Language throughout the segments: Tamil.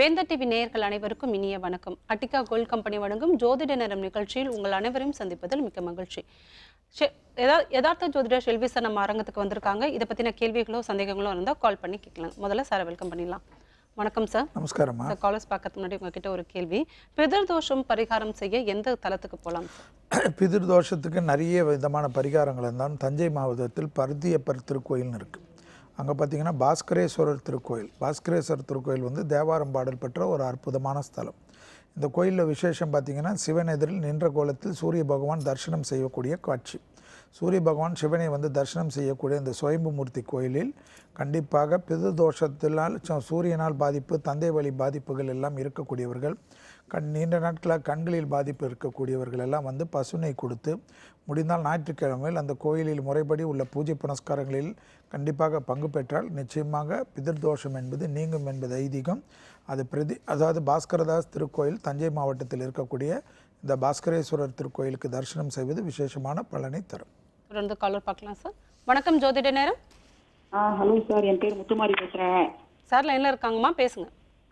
வேந்தர் டிவி நேயர்கள் அனைவருக்கும் இனிய வணக்கம். அட்டிகா கோல்ட் கம்பெனி வழங்கும் ஜோதிட நேரம் நிகழ்ச்சியில் உங்கள் அனைவரையும் சந்திப்பதில் மிக்க மகிழ்ச்சி. யதார்த்த ஜோதிடர் ஷெல்வி சார் நம்ம அரங்கத்துக்கு வந்திருக்காங்க. இதை பற்றின கேள்விகளோ சந்தேகங்களோ இருந்தால் கால் பண்ணி கேட்கலாம். முதல்ல சாரை வெல்கம் பண்ணிடலாம். வணக்கம் சார். நமஸ்காரம்மா. காலர்ஸ் பார்க்கறதுக்கு முன்னாடி உங்ககிட்ட ஒரு கேள்வி. பிதிர்தோஷம் பரிகாரம் செய்ய எந்த தலத்துக்கு போகலாம் சார்? பிதிர்தோஷத்துக்கு நிறைய விதமான பரிகாரங்கள் இருந்தாலும் தஞ்சை மாவட்டத்தில் பருத்தியப்பர் திருக்கோயில்னு இருக்குது. அங்கே பார்த்தீங்கன்னா பாஸ்கரேஸ்வரர் திருக்கோயில். பாஸ்கரேஸ்வரர் திருக்கோயில் வந்து தேவாரம் பாடல் பெற்ற ஒரு அற்புதமான ஸ்தலம். இந்த கோயிலில் விசேஷம் பார்த்திங்கன்னா சிவன் எதிரில் நின்ற கோலத்தில் சூரிய பகவான் தரிசனம் செய்யக்கூடிய காட்சி. சூரிய பகவான் சிவனை வந்து தரிசனம் செய்யக்கூடிய இந்த சுயம்புமூர்த்தி கோயிலில் கண்டிப்பாக பிதிர்தோஷத்தினால் சூரியனால் பாதிப்பு, தந்தை வழி பாதிப்புகள் எல்லாம் இருக்கக்கூடியவர்கள், நீண்ட நாட்களாக கண்களில் பாதிப்பு இருக்கக்கூடியவர்கள் எல்லாம் வந்து பசுனை கொடுத்து முடிந்தால் ஞாயிற்றுக்கிழமையில் அந்த கோயிலில் முறைப்படி உள்ள பூஜை புனஸ்காரங்களில் கண்டிப்பாக பங்கு பெற்றால் நிச்சயமாக பிதிர்தோஷம் என்பது நீங்கும் என்பது ஐதீகம். அது அதாவது பாஸ்கரதாஸ் திருக்கோயில் தஞ்சை மாவட்டத்தில் இருக்கக்கூடிய இந்த பாஸ்கரேஸ்வரர் திருக்கோயிலுக்கு தரிசனம் செய்வது விசேஷமான பலனை தரும். தொடர்ந்து காலர் பார்க்கலாம் சார். வணக்கம் ஜோதிட நேரம். ஹலோ சார், என் பேர் முத்துமாரி பேசுகிறேன். சார் லைனில் இருக்காங்கம்மா, பேசுங்க.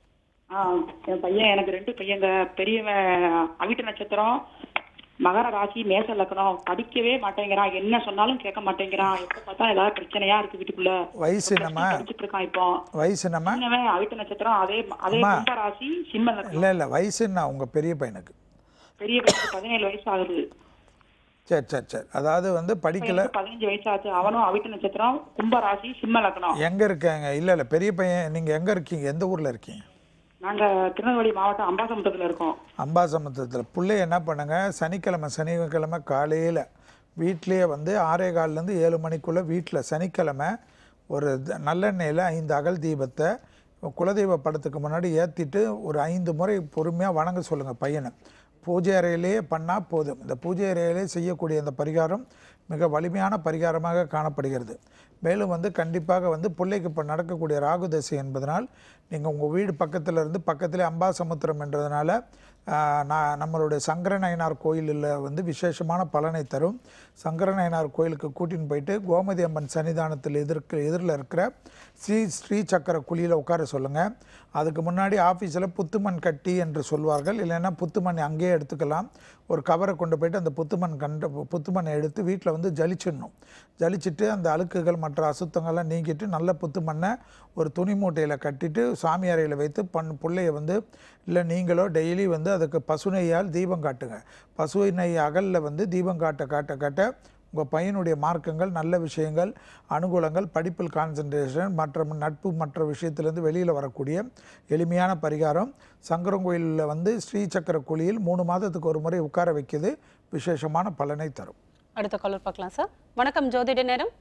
என் பையன், எனக்கு 2 பையங்க. பெரியவன் அவிட்ட நட்சத்திரம், மகர ராசி, மேச லக்னம். படிக்கவே மாட்டேங்கிறான், என்ன சொன்னாலும் கேட்க மாட்டேங்கிறான். எப்ப பார்த்தா ஏதாவது பிரச்சனையா இருக்கு வீட்டுக்குள்ள. வயசு என்னமா? படிச்சுட்டு இருக்கான். இப்போ வயசு என்னமா? அவிட்ட நட்சத்திரம், அதே கும்ப ராசி, சிம்ம லக்னம். இல்ல வயசு என்ன உங்க பெரிய பையனுக்கு? பெரிய பையனுக்கு 17 வயசு ஆகுது. சரி சரி சரி. அதாவது வந்து படிக்கல. 15 வயசு ஆச்சு. அவனும் அவிட்ட நட்சத்திரம், கும்ப ராசி, சிம்ம லக்னம். எங்க இருக்காங்க? இல்ல பெரிய பையன் நீங்க எங்க இருக்கீங்க? எந்த ஊர்ல இருக்கீங்க? நாங்க திருநெல்வேலி மாவட்டம் அம்பாசமுத்திரத்தில் இருக்கோம். அம்பாசமுத்திரத்தில். பிள்ளைய என்ன பண்ணுங்க, சனிக்கிழமை காலையில் வீட்லேயே வந்து 6:15 7 மணிக்குள்ளே வீட்டில் சனிக்கிழமை ஒரு நல்லெண்ணெயில் 5 அகல் தீபத்தை குலதெய்வ படத்துக்கு முன்னாடி ஏற்றிட்டு ஒரு 5 முறை பொறுமையாக வணங்க சொல்லுங்கள் பையனை. பூஜை அறையிலேயே பண்ணால் போதும். இந்த பூஜை அறையிலே செய்யக்கூடிய அந்த பரிகாரம் மிக வலிமையான பரிகாரமாக காணப்படுகிறது. மேலும் வந்து கண்டிப்பாக வந்து பிள்ளைக்கு இப்போ நடக்கக்கூடிய ராகு தசை என்பதனால் நீங்கள் உங்கள் வீடு பக்கத்தில் இருந்து பக்கத்திலே அம்பாசமுத்திரம் என்றதுனால நம்மளுடைய சங்கரநயனார் கோயிலில் வந்து விசேஷமான பலனை தரும். சங்கரநயனார் கோயிலுக்கு கூட்டின்னு போயிட்டு கோமதி அம்மன் சன்னிதானத்தில் எதிரில் இருக்கிற ஸ்ரீ சக்கர குழியில் உட்கார சொல்லுங்கள். அதுக்கு முன்னாடி ஆஃபீஸில் புத்துமண் கட்டி என்று சொல்வார்கள். இல்லைன்னா புத்துமண் அங்கேயே எடுத்துக்கலாம். ஒரு கவரை கொண்டு போயிட்டு அந்த புத்துமண்ணை எடுத்து வீட்டில் வந்து ஜலிச்சிடணும். ஜலிச்சுட்டு அந்த அழுக்குகள் மற்ற அசுத்தங்கள்லாம் நீக்கிட்டு நல்ல புத்துமண்ணை ஒரு துணி மூட்டையில் கட்டிட்டு சாமி அறையில் வைத்து பிள்ளைய வந்து இல்லை நீங்களோ டெய்லி வந்து அதுக்கு பசுநெய்யால் தீபம் காட்டுங்க. பசு நெய் அகலில் வந்து தீபம் காட்ட உங்கள் பையனுடைய மார்க்கங்கள், நல்ல விஷயங்கள், அனுகூலங்கள், படிப்பில் கான்சன்ட்ரேஷன், நட்பு மற்ற விஷயத்திலேருந்து வெளியில் வரக்கூடிய எளிமையான பரிகாரம். சங்கரங்கோயிலில் வந்து ஸ்ரீ சக்கர குழியில் 3 மாதத்துக்கு ஒரு முறை உட்கார வைக்கிறது விசேஷமான பலனை தரும். அடுத்த காலர் பார்க்கலாம் சார். வணக்கம் ஜோதிட நேரம்.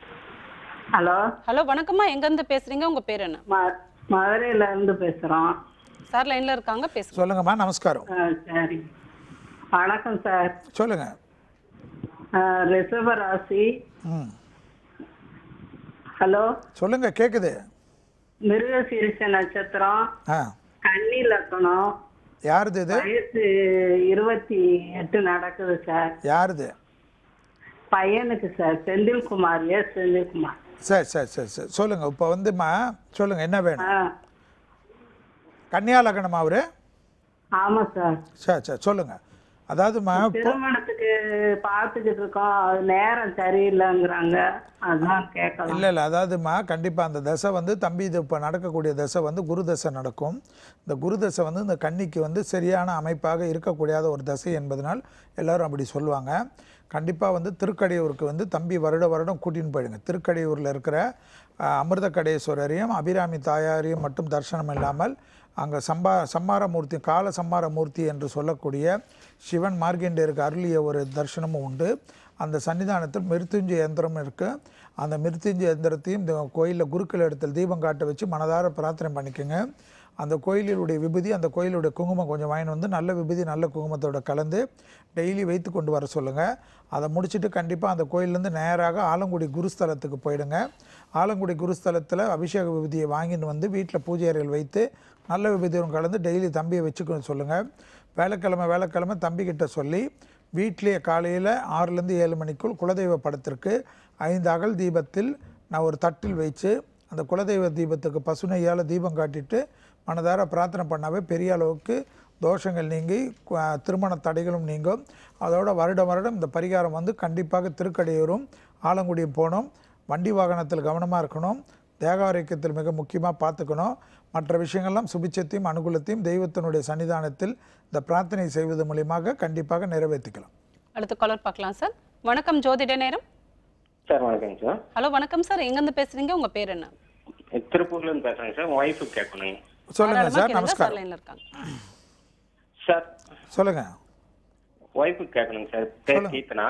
ஹலோ ஹலோ வணக்கம்மா, எங்கேருந்து பேசுகிறீங்க? உங்கள் பேர் என்ன? மதுரையிலேருந்து பேசுகிறோம் சார். லைனில் இருக்காங்க, பேசுங்க. சொல்லுங்கம்மா. நமஸ்காரம். சரி, வணக்கம் சார். சொல்லுங்கள். ரிஷப ராசி. ஹலோ சொல்லுங்க, கேக்குது. மிருகசீரிஷ நட்சத்திரம், கன்னி லக்னம். யாருது இது? வயசு 28 நடக்குது சார். யாருது? பையனுக்கு சார். செந்தில்குமார். செந்தில்குமார். சரி சரி சரி சரி. சொல்லுங்க. இப்போ வந்துமா சொல்லுங்க, என்ன வேணும்? கன்னியா லக்னமா அவரு? ஆமா சார். சரி சரி சொல்லுங்க. அதாவதுமா திருமணத்துக்கு பார்த்துக்கிட்டு இருக்கோம், அது நேரம் சரியில்லைங்கிறாங்க, அதுதான் கேட்கலாம். இல்லை அதாவதுமா கண்டிப்பாக அந்த தசை வந்து தம்பி இது இப்போ நடக்கக்கூடிய தசை வந்து குரு தசை நடக்கும். இந்த குரு தசை வந்து இந்த கன்னிக்கு வந்து சரியான அமைப்பாக இருக்கக்கூடியாத ஒரு தசை என்பதனால் எல்லோரும் அப்படி சொல்லுவாங்க. கண்டிப்பாக வந்து திருக்கடையூருக்கு வந்து தம்பி வருடம் கூட்டின்னு போயிடுங்க. திருக்கடையூரில் இருக்கிற அமிர்தகடேஸ்வரரையும் அபிராமி தாயாரையும் மட்டும் தரிசனம் இல்லாமல் அங்கே சம்மாரமூர்த்தி, கால சம்மாரமூர்த்தி என்று சொல்லக்கூடிய சிவன் மார்க்கண்டேயருக்கு அருளிய ஒரு தரிசனமும் உண்டு. அந்த சன்னிதானத்தில் மிருத்யுஞ்சய யந்திரம் இருக்குது. அந்த மிருத்யுஞ்சய யந்திரத்தையும் இந்த கோயிலில் குருக்கள் இடத்தில் தீபம் காட்ட வச்சு மனதார பிரார்த்தனை பண்ணிக்கோங்க. அந்த கோயிலுடைய விபூதி, அந்த கோயிலுடைய குங்குமம் கொஞ்சம் வாங்கிட்டு வந்து நல்ல விபூதி நல்ல குங்குமத்தோட கலந்து டெய்லி வைத்து கொண்டு வர சொல்லுங்கள். அதை முடிச்சுட்டு கண்டிப்பாக அந்த கோயிலேருந்து நேராக ஆலங்குடி குருஸ்தலத்துக்கு போயிடுங்க. ஆலங்குடி குருஸ்தலத்தில் அபிஷேக விபூதியை வாங்கிட்டு வந்து வீட்டில் பூஜை அறையில் வைத்து நல்ல விபூதியும் கலந்து டெய்லி தம்பியை வச்சுக்கணும் சொல்லுங்கள். வேலைக்கிழமை தம்பிக்கிட்ட சொல்லி வீட்டிலேயே காலையில் 6லேருந்து 7 மணிக்குள் குலதெய்வ படத்திற்கு 5 அகல் தீபத்தில் நான் ஒரு தட்டில் வச்சு அந்த குலதெய்வ தீபத்துக்கு பசுனையால் தீபம் காட்டிட்டு மனதார பிரார்த்தனை பண்ணாவே பெரிய அளவுக்கு தோஷங்கள் நீங்கி திருமண தடைகளும் நீங்கும். அதோட வருடம் இந்த பரிகாரம் வந்து கண்டிப்பாக திருக்கடையூரும் ஆலங்குடியும் போகணும். வண்டி வாகனத்தில் கவனமாக இருக்கணும். தேக ஆரோக்கியத்தில் மிக முக்கியமாக பார்த்துக்கணும். மற்ற விஷயங்கள்லாம் சுபிச்சத்தையும் அனுகூலத்தையும் தெய்வத்தினுடைய சன்னிதானத்தில் இந்த பிரார்த்தனை செய்வது மூலியமாக கண்டிப்பாக நிறைவேற்றிக்கலாம். அடுத்த காலர் பார்க்கலாம் சார். வணக்கம் ஜோதிட நேரம். சார் வணக்கம் சார். ஹலோ வணக்கம் சார், எங்கேருந்து பேசுறீங்க, உங்க பேர் என்ன? திருப்பூர்ல இருந்து பேசுறேன் சார். ஒய்ஃபு கேட்கணும். சொல்லுங்க சார். நமஸ்காரம் லைன்ல இருக்காங்க சார். சொல்லுங்க. ஒய்ஃபு கேட்கணும் சார். பேர் கீர்த்தனா.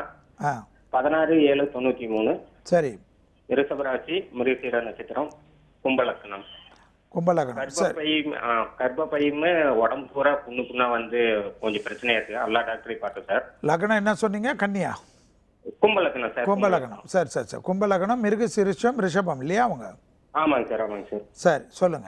16/7/93. சரி. ரிஷபராசி, மிருகசீர நட்சத்திரம், கும்பலக்கணம். கும்பலக்கணம். கர்ப்பப்பையுமே உடம்பு பூரா புண்ணா வந்து கொஞ்சம் பிரச்சனையா இருக்கு. எல்லா டாக்டரையும் பார்த்தேன் சார். லக்னம் என்ன சொன்னீங்க? கன்னியா? கும்பலக்கணம் சார். கும்பலக்கணம். சரி. கும்பலக்கணம், மிருகசீரிஷம், ரிஷபம் இல்லையா அவங்க? ஆமாங்க சார். ஆமாங்க சார். சரி சொல்லுங்க.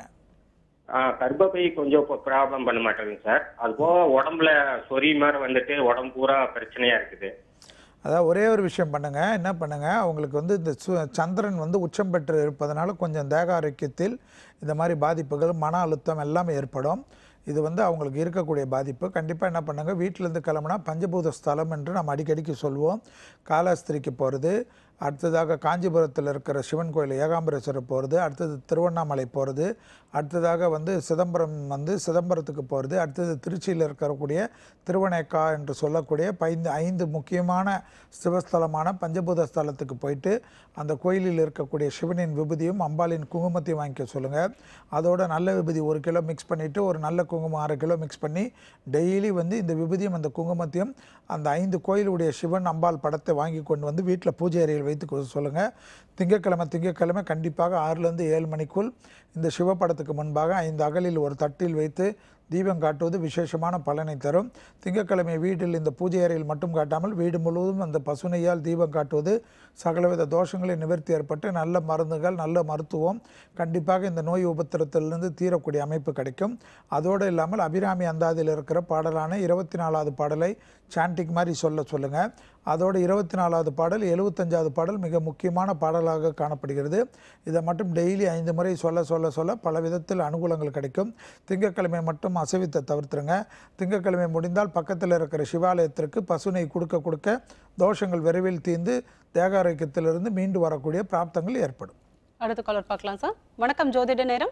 கர்ப்பப்பை கொஞ்சம் ப்ராப்ளம் பண்ண மாட்டேங்குது சார். அது போக உடம்புல சொறி மாதிரி வந்துட்டு உடம்பு பூரா பிரச்சனையா இருக்குது. அதாவது ஒரே ஒரு விஷயம் பண்ணுங்க. என்ன பண்ணுங்க, அவங்களுக்கு வந்து இந்த சந்திரன் வந்து உச்சம் பெற்று இருப்பதனால கொஞ்சம் தேக ஆரோக்கியத்தில் இந்த மாதிரி பாதிப்புகள், மன அழுத்தம் எல்லாமே ஏற்படும். இது வந்து அவங்களுக்கு இருக்கக்கூடிய பாதிப்பு. கண்டிப்பாக என்ன பண்ணுங்க, வீட்டிலேருந்து கிளம்புனா பஞ்சபூத ஸ்தலம் என்று நம்ம அடிக்கடிக்கு சொல்லுவோம். காலாஸ்திரிக்கு போகிறது, அடுத்ததாக காஞ்சிபுரத்தில் இருக்கிற சிவன் கோயில் ஏகாம்பரேஸ்வரர் போகிறது, அடுத்தது திருவண்ணாமலை போகிறது, அடுத்ததாக வந்து சிதம்பரத்துக்கு போகிறது, அடுத்தது திருச்சியில் இருக்கக்கூடிய திருவணைக்கா என்று சொல்லக்கூடிய 5 முக்கியமான சிவஸ்தலமான பஞ்சபூத ஸ்தலத்துக்கு போயிட்டு அந்த கோயிலில் இருக்கக்கூடிய சிவனின் விபூதியும் அம்பாளின் குங்குமத்தையும் வாங்கிக்க சொல்லுங்கள். அதோட நல்ல விபூதி 1 கிலோ மிக்ஸ் பண்ணிவிட்டு ஒரு நல்ல குங்குமம் 6 கிலோ மிக்ஸ் பண்ணி டெய்லி வந்து இந்த விபூதியும் அந்த குங்குமத்தையும் அந்த 5 கோயிலுடைய சிவன் அம்பாள் படத்தை வாங்கி கொண்டு வந்து வீட்டில் பூஜை அறையில் வைத்து சொல்லுங்கள். திங்கட்கிழமை கண்டிப்பாக 6லேருந்து 7 மணிக்குள் இந்த சிவப்படத்துக்கு முன்பாக 5 அகலில் ஒரு தட்டில் வைத்து தீபம் காட்டுவது விசேஷமான பலனை தரும். திங்கட்கிழமை வீட்டில் இந்த பூஜை அறையில் மட்டும் காட்டாமல் வீடு முழுவதும் அந்த பசுனையால் தீபம் காட்டுவது சகலவித தோஷங்களை நிவர்த்தி ஏற்பட்டு நல்ல மருந்துகள், நல்ல மருத்துவம் கண்டிப்பாக இந்த நோய் உபத்திரத்திலிருந்து தீரக்கூடிய அமைப்பு கிடைக்கும். அதோடு இல்லாமல் அபிராமி அந்தாதியில் இருக்கிற பாடலான 24வது பாடலை சாண்டிக் மாதிரி சொல்லுங்கள். அதோடு 24வது பாடல் 75வது பாடல் மிக முக்கியமான பாடலாக காணப்படுகிறது. இதை மட்டும் டெய்லி 5 முறை சொல்ல பல விதத்தில் அனுகூலங்கள் கிடைக்கும். திங்கட்கிழமை மட்டும் அசைவத்தை தவிர்த்துருங்க. திங்கட்கிழமை முடிந்தால் பக்கத்தில் இருக்கிற சிவாலயத்திற்கு பசுனை கொடுக்க தோஷங்கள் விரைவில் தீர்ந்து தேக ஆரோக்கியத்திலிருந்து மீண்டு வரக்கூடிய பிராப்தங்கள் ஏற்படும். அடுத்த காலர் பார்க்கலாம் சார். வணக்கம் ஜோதிட நேரம்.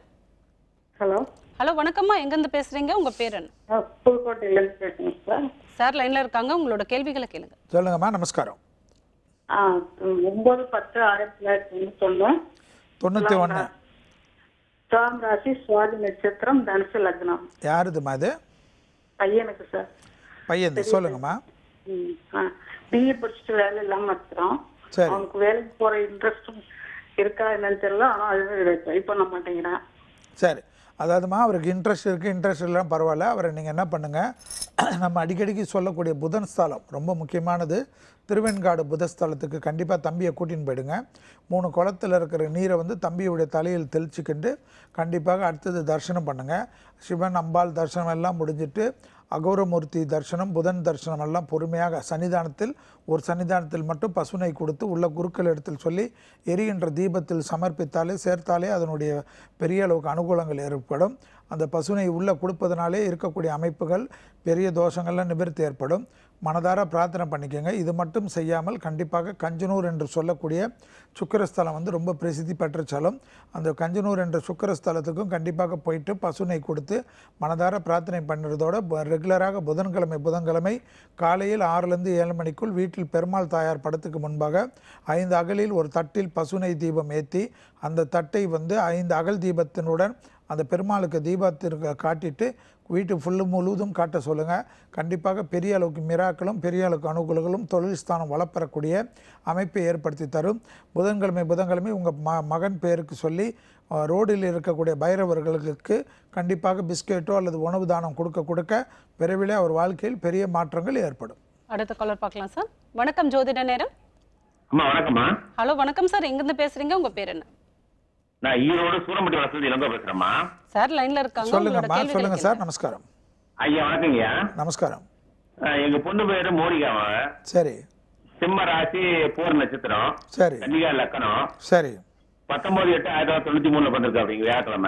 ஹலோ வணக்கம்மா, எங்கேருந்து பேசுறீங்க, உங்க பேர் என்ன? புதுக்கோட்டையிலேருந்து பேசுங்க சார். சார் லைன்ல இருக்காங்க, உங்களோட கேள்விகளை கேளுங்க. சொல்லுங்கம்மா. நமஸ்காரம். 9/10/1991. 91. துலாம் ராசி, சுவாதி நட்சத்திரம், தனுசு லக்னம். யாருதுமா அது? பையனுக்கு சார். பையன். சொல்லுங்கம்மா. பிஏ படிச்சுட்டு வேலை இல்லாம இருக்கிறோம். அவனுக்கு வேலைக்கு போற இன்ட்ரெஸ்டும் இருக்கா என்னன்னு தெரியல. ஆனா அது ட்ரை பண்ண மாட்டேங்கிறேன். சரி. அதாவதுமா அவருக்கு இன்ட்ரெஸ்ட் இருக்குது, இன்ட்ரெஸ்ட் இல்லை பரவாயில்ல. அவரை நீங்கள் என்ன பண்ணுங்கள், நம்ம அடிக்கடிக்கு சொல்லக்கூடிய புதன் ஸ்தலம் ரொம்ப முக்கியமானது. திருவெண்காடு புதஸ்தலத்துக்கு கண்டிப்பாக தம்பியை கூட்டின்னு போயிடுங்க. 3 குளத்தில் இருக்கிற நீரை வந்து தம்பியுடைய தலையில் தெளிச்சுக்கிண்டு கண்டிப்பாக அடுத்தது தரிசனம் பண்ணுங்கள். சிவன் அம்பாள் தரிசனம் எல்லாம் முடிஞ்சிட்டு அகோரமூர்த்தி தரிசனம், புதன் தரிசனம் எல்லாம் பொறுமையாக சன்னிதானத்தில் மட்டும் பசுனை கொடுத்து உள்ள குருக்கள் இடத்தில் சொல்லி எரிகின்ற தீபத்தில் சேர்த்தாலே அதனுடைய பெரிய அளவுக்கு அனுகூலங்கள் ஏற்படும். அந்த பசுனை உள்ளே கொடுப்பதனாலே இருக்கக்கூடிய அமைப்புகள், பெரிய தோஷங்கள்லாம் நிவர்த்தி ஏற்படும். மனதார பிரார்த்தனை பண்ணிக்கோங்க. இது மட்டும் செய்யாமல் கண்டிப்பாக கஞ்சனூர் என்று சொல்லக்கூடிய சுக்கரஸ்தலம் வந்து ரொம்ப பிரசித்தி பெற்ற ஸ்தலம். அந்த கஞ்சனூர் என்ற சுக்கரஸ்தலத்துக்கும் கண்டிப்பாக போயிட்டு பசுனை கொடுத்து மனதார பிரார்த்தனை பண்ணுறதோட ரெகுலராக புதன்கிழமை காலையில் 6லேருந்து 7 மணிக்குள் வீட்டில் பெருமாள் தாயார் படத்துக்கு முன்பாக 5 அகலில் ஒரு தட்டில் பசுனை தீபம் ஏற்றி அந்த தட்டை வந்து 5 அகல் தீபத்தினுடன் அந்த பெருமாளுக்கு தீபத்திற்கு காட்டிட்டு வீட்டு முழுவதும் காட்ட சொல்லுங்கள். கண்டிப்பாக பெரிய அளவுக்கு மிராக்களும் பெரிய அளவுக்கு அனுகூலங்களும் தொழில் ஸ்தானம் வளப்பெறக்கூடிய அமைப்பை ஏற்படுத்தி தரும். புதன்கிழமை உங்கள் மகன் பேருக்கு சொல்லி ரோடில் இருக்கக்கூடிய பைரவர்களுக்கு கண்டிப்பாக பிஸ்கெட்டோ அல்லது உணவு தானம் கொடுக்க விரைவிலே அவர் வாழ்க்கையில் பெரிய மாற்றங்கள் ஏற்படும். அடுத்த காலர் பார்க்கலாம் சார். வணக்கம் ஜோதிட நேரம். வணக்கம்மா. ஹலோ வணக்கம் சார், எங்கேருந்து பேசுறீங்க, உங்க பேர் என்ன? நான் ஈரோடு சூரம்பட்டி வளர்த்து இளங்கோ பேசுறேம்மா. சார் லைன்ல இருக்காங்க. சொல்லுங்க சார். நமஸ்காரம். ஐயா வணக்கங்க. நமஸ்காரம். எங்க பொண்ணு பேரு மோனிகாவா. சரி. சிம்ம ராசி, பூர நட்சத்திரம். சரி. கன்னிகா லக்னம். சரி. 19/8/1993 வந்திருக்கு அப்படிங்க வியாழக்கிழமை.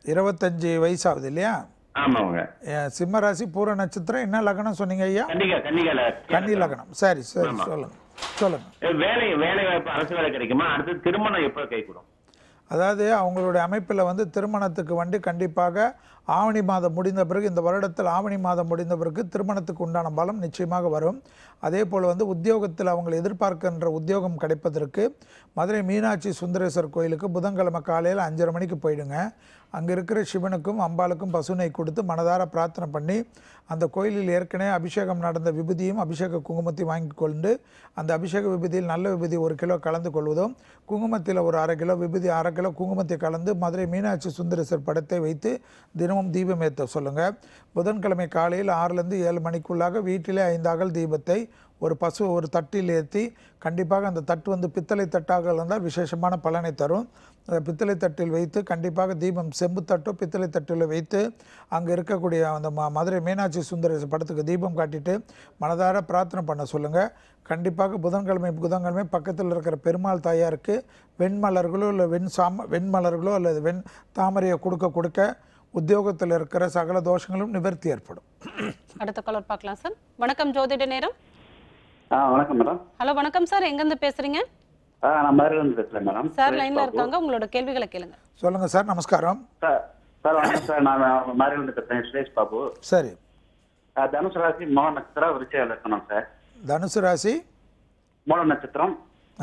25 வயசாகுது இல்லையா? ஆமாங்க. சிம்ம ராசி, பூர நட்சத்திரம், என்ன லக்னம் சொன்னீங்க ஐயா? கன்னி லக்னம். சரி சரி, சொல்லுங்க. வேலை வாய்ப்பு, அரசு வேலை கிடைக்குமா? அடுத்து திருமணம் எப்போ கைகூடும்? அதாவது அவங்களுடைய அமைப்பில் வந்து திருமணத்துக்கு வந்து கண்டிப்பாக ஆவணி மாதம் முடிந்த பிறகு, இந்த வருடத்தில் ஆவணி மாதம் முடிந்த பிறகு திருமணத்துக்கு உண்டான பலம் நிச்சயமாக வரும். அதே போல் வந்து உத்தியோகத்தில் அவங்க எதிர்பார்க்கின்ற உத்தியோகம் கிடைப்பதற்கு மதுரை மீனாட்சி சுந்தரேஸ்வர் கோயிலுக்கு புதன்கிழமை காலையில் 5:30 மணிக்கு போயிடுங்க. அங்கே இருக்கிற சிவனுக்கும் அம்பாளுக்கும் பசுனை கொடுத்து மனதார பிரார்த்தனை பண்ணி, அந்த கோயிலில் ஏற்கனவே அபிஷேகம் நடந்த விபூதியும் அபிஷேக குங்குமத்தையும் வாங்கி கொண்டு, அந்த அபிஷேக விபூதியில் நல்ல விபூதி 1 கிலோ கலந்து கொள்வதும், குங்குமத்தில் ஒரு 1/2 கிலோ விபூதி 1/2 கிலோ குங்குமத்தை கலந்து மதுரை மீனாட்சி சுந்தரேஸ்வர் படத்தை வைத்து தினமும் தீபம் ஏற்ற சொல்லுங்கள். புதன்கிழமை காலையில் 6லேருந்து 7 மணிக்குள்ளாக வீட்டிலே 5 அகல் தீபத்தை ஒரு தட்டில் ஏற்றி, கண்டிப்பாக அந்த தட்டு வந்து பித்தளை தட்டாக இருந்தால் விசேஷமான பலனை தரும். அந்த பித்தளை தட்டில் வைத்து கண்டிப்பாக தீபம் செம்பு தட்டோ பித்தளை தட்டில் வைத்து அங்கே இருக்கக்கூடிய அந்த மதுரை மீனாட்சி சுந்தரேஸ்வர் படத்துக்கு தீபம் காட்டிட்டு மனதார பிரார்த்தனை பண்ண சொல்லுங்கள். கண்டிப்பாக புதன்கிழமை பக்கத்தில் இருக்கிற பெருமாள் தாயாருக்கு வெண்மலர்களோ இல்லை வெண்மலர்களோ அல்லது வெண் தாமரையை கொடுக்க உத்தியோகத்தில் இருக்கிற சகல தோஷங்களும் நிவர்த்தி ஏற்படும். அடுத்த காலர் பார்க்கலாம் சார். வணக்கம் ஜோதிட நேரம். வணக்கம் மேடம். ஹலோ வணக்கம் சார், எங்கேருந்து பேசுறீங்க? நான் மதுரையிலிருந்து பேசுறேன் மேடம். சார் லைன்ல இருக்காங்க, உங்களோட கேள்விகளை கேளுங்க. சொல்லுங்க சார். நமஸ்காரம் சார். வணக்கம் சார், நான் மதுரையிலிருந்து பேசுறேன், சுரேஷ் பாபு. சரி. தனுசு ராசி, மூல நட்சத்திரம், விருச்சிக லக்னம் சார். தனுசு ராசி, மூல நட்சத்திரம்,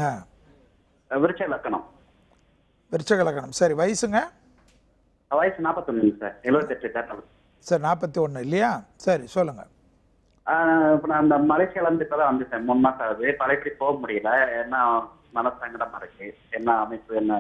விருச்சிக லக்னம். விருச்சிக லக்னம். சரி. வயசுங்க? வயசு 41 சார். 78 சார். 41 இல்லையா? சரி, சொல்லுங்க. இப்போ நான் அந்த மலேசியாலேருந்து இப்போ தான் வந்துட்டேன். 3 மாதம் ஆகுது. பழையபடி போக முடியல. என்ன மனசங்கடமாக இருக்கு, என்ன அமைப்பு என்ன?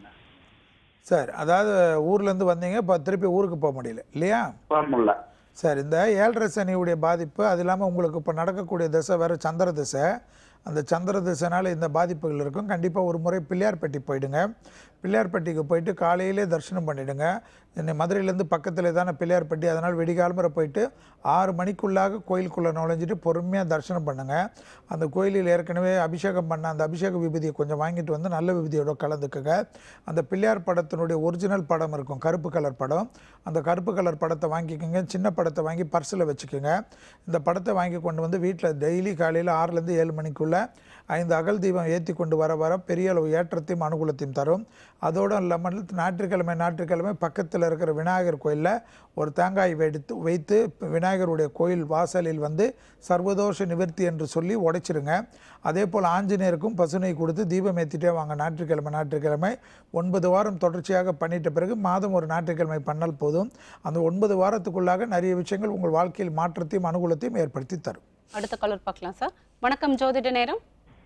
சார், அதாவது ஊர்லேருந்து வந்தீங்க, இப்போ திருப்பி ஊருக்கு போக முடியல இல்லையா? போக முடியல சார். இந்த 7.5 சனியுடைய பாதிப்பு, அது இல்லாமல் உங்களுக்கு இப்போ நடக்கக்கூடிய திசை வேறு சந்திர திசை. அந்த சந்திர திசைனால் இந்த பாதிப்புகள் இருக்கும். கண்டிப்பாக ஒரு முறை பிள்ளையார்பட்டி போயிடுங்க. பிள்ளையார்பட்டிக்கு போயிட்டு காலையிலே தரிசனம் பண்ணிவிடுங்க. மதுரையிலேருந்து பக்கத்தில் தானே பிள்ளையார்பட்டி, அதனால் வெடிகாலம்பரை போயிட்டு 6 மணிக்குள்ளாக கோயிலுக்குள்ளே நுழைஞ்சிட்டு பொறுமையாக தரிசனம் பண்ணுங்கள். அந்த கோயிலில் ஏற்கனவே அபிஷேகம் பண்ண அந்த அபிஷேக விபூதியை கொஞ்சம் வாங்கிட்டு வந்து நல்ல விபூதியோட கலந்துக்குங்க. அந்த பிள்ளையார் படத்தினுடைய ஒரிஜினல் படம் இருக்கும், கருப்பு கலர் படம். அந்த கருப்பு கலர் படத்தை வாங்கிக்கோங்க. சின்ன படத்தை வாங்கி பர்ஸில் வச்சுக்கோங்க. இந்த படத்தை வாங்கி கொண்டு வந்து வீட்டில் டெய்லி காலையில் 6லேருந்து 7 மணிக்குள்ளே 5 அகல் தீபம் ஏற்றி கொண்டு வர பெரிய அளவு ஏற்றத்தையும் அனுகூலத்தையும் தரும். அதோடு இல்லாமல் ஞாயிற்றுக்கிழமை பக்கத்தில் இருக்கிற விநாயகர் கோயிலில் ஒரு தேங்காய் வைத்து விநாயகருடைய கோயில் வாசலில் வந்து சர்வதோஷ நிவர்த்தி என்று சொல்லி உடைச்சிருங்க. அதே போல் ஆஞ்சநேயருக்கும் பசுனை கொடுத்து தீபம் ஏற்றிட்டே வாங்க. ஞாயிற்றுக்கிழமை 9 வாரம் தொடர்ச்சியாக பண்ணிட்ட பிறகு மாதம் ஒரு ஞாயிற்றுக்கிழமை பண்ணால் போதும். அந்த 9 வாரத்துக்குள்ளாக நிறைய விஷயங்கள் உங்கள் வாழ்க்கையில் மாற்றத்தையும் அனுகூலத்தையும் ஏற்படுத்தி தரும். அடுத்த காலர் பார்க்கலாம் சார். வணக்கம் ஜோதிட நேரம்.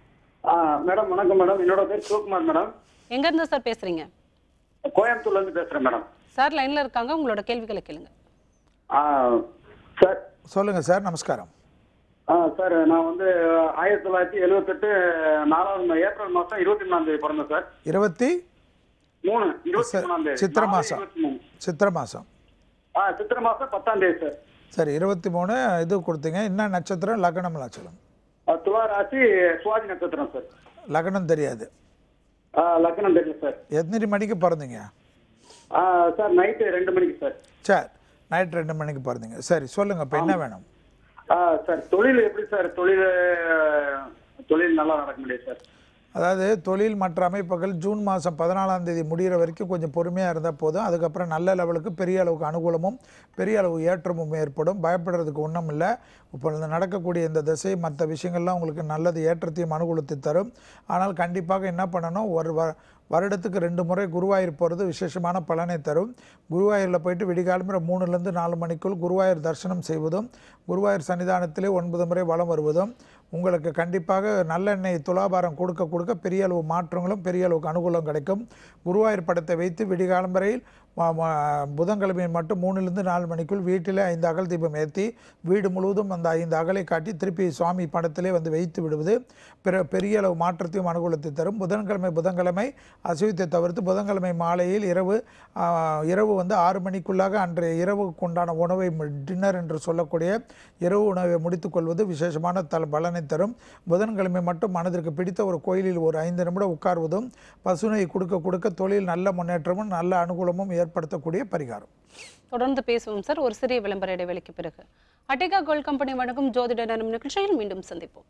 மேடம் வணக்கம் மேடம். என்னோட பேர் சிவகுமார் மேடம். எங்க இருந்து சார் பேசுறீங்க? கோயம்புத்தூர்ல இருந்து பேசுறேன் மேடம். சார் லைன்ல இருக்காங்க, உங்களோட கேள்விகளை கேளுங்க. சார் சொல்லுங்க சார். நமஸ்காரம். சார், நான் வந்து 1978 ஏப்ரல் மாதம் 23ஆம் தேதி பிறந்தேன் சார். 23ஆம் தேதி சித்திரை மாதம். சித்திரை மாதம் 10ஆம் தேதி சார். சரி. 23 இது கொடுத்தீங்க. என்ன நட்சத்திரம், லக்னம்லாம் சொல்லுங்க. துலா ராசி, சுவாதி நட்சத்திரம் சார். லக்னம் தெரியாது? லக்னம் தெரியும் சார். எத்தனை மணிக்கு பிறந்தீங்க சார்? நைட்டு 2 மணிக்கு சார். சரி, நைட் 2 மணிக்கு பிறந்தீங்க. சரி, சொல்லுங்க. இப்போ என்ன வேணும் சார்? தொழில் எப்படி சார்? தொழில் நல்லா நடக்க முடியாது சார். அதாவது தொழில் மற்ற அமைப்புகள் ஜூன் மாதம் 14ஆம் தேதி முடிகிற வரைக்கும் கொஞ்சம் பொறுமையாக இருந்தால் போதும். அதுக்கப்புறம் நல்ல லெவலுக்கு பெரிய அளவுக்கு அனுகூலமும் பெரிய அளவு ஏற்றமும் ஏற்படும். பயப்படுறதுக்கு ஒன்றும் இல்லை. இப்போ இந்த நடக்கக்கூடிய இந்த திசை மற்ற விஷயங்கள்லாம் உங்களுக்கு நல்லது ஏற்றத்தையும் அனுகூலத்தை தரும். ஆனால் கண்டிப்பாக என்ன பண்ணணும், ஒரு வருடத்துக்கு 2 முறை குருவாயூர் போகிறது விசேஷமான பலனை தரும். குருவாயூரில் போயிட்டு விடிகாலம்புற 3லேருந்து 4 மணிக்குள் குருவாயூர் தரிசனம் செய்வதும், குருவாயூர் சன்னிதானத்திலே 9 முறை வலம் வருவதும் உங்களுக்கு கண்டிப்பாக நல்லெண்ணெய் துலாபாரம் கொடுக்க பெரிய அளவு மாற்றங்களும் பெரிய அளவுக்கு அனுகூலம் கிடைக்கும். குருவாயூர் படத்தை வைத்து விடிகாலம்பரையில் புதன்கிழமையில் மட்டும் 3லேருந்து 4 மணிக்குள் வீட்டிலே 5 அகல் தீபம் ஏற்றி வீடு முழுவதும் அந்த 5 அகலை காட்டி திருப்பி சுவாமி படத்திலே வந்து வைத்து விடுவது பெரிய அளவு மாற்றத்தையும் அனுகூலத்தை தரும். புதன்கிழமை அசுவித்தை தவிர்த்து புதன்கிழமை மாலையில் இரவு வந்து 6 மணிக்குள்ளாக அன்றைய இரவுக்கு உண்டான உணவை டின்னர் என்று சொல்லக்கூடிய இரவு உணவை முடித்துக்கொள்வது விசேஷமான பலனை தரும். புதன்கிழமை மட்டும் மனதிற்கு பிடித்த ஒரு கோயிலில் ஒரு 5 நிமிடம் உட்கார்வதும் பசுனை கொடுக்க தொழில் நல்ல முன்னேற்றமும் நல்ல அனுகூலமும் ஏற்படுத்தக்கூடிய பரிகாரம். தொடர்ந்து பேசுவோம் சார், ஒரு சிறிய விளம்பர இடைவெளிக்கு பிறகு. அட்டிகா கோல்ட் கம்பெனி வழங்கும் ஜோதிட நேரம் நிகழ்ச்சியில் மீண்டும் சந்திப்போம்.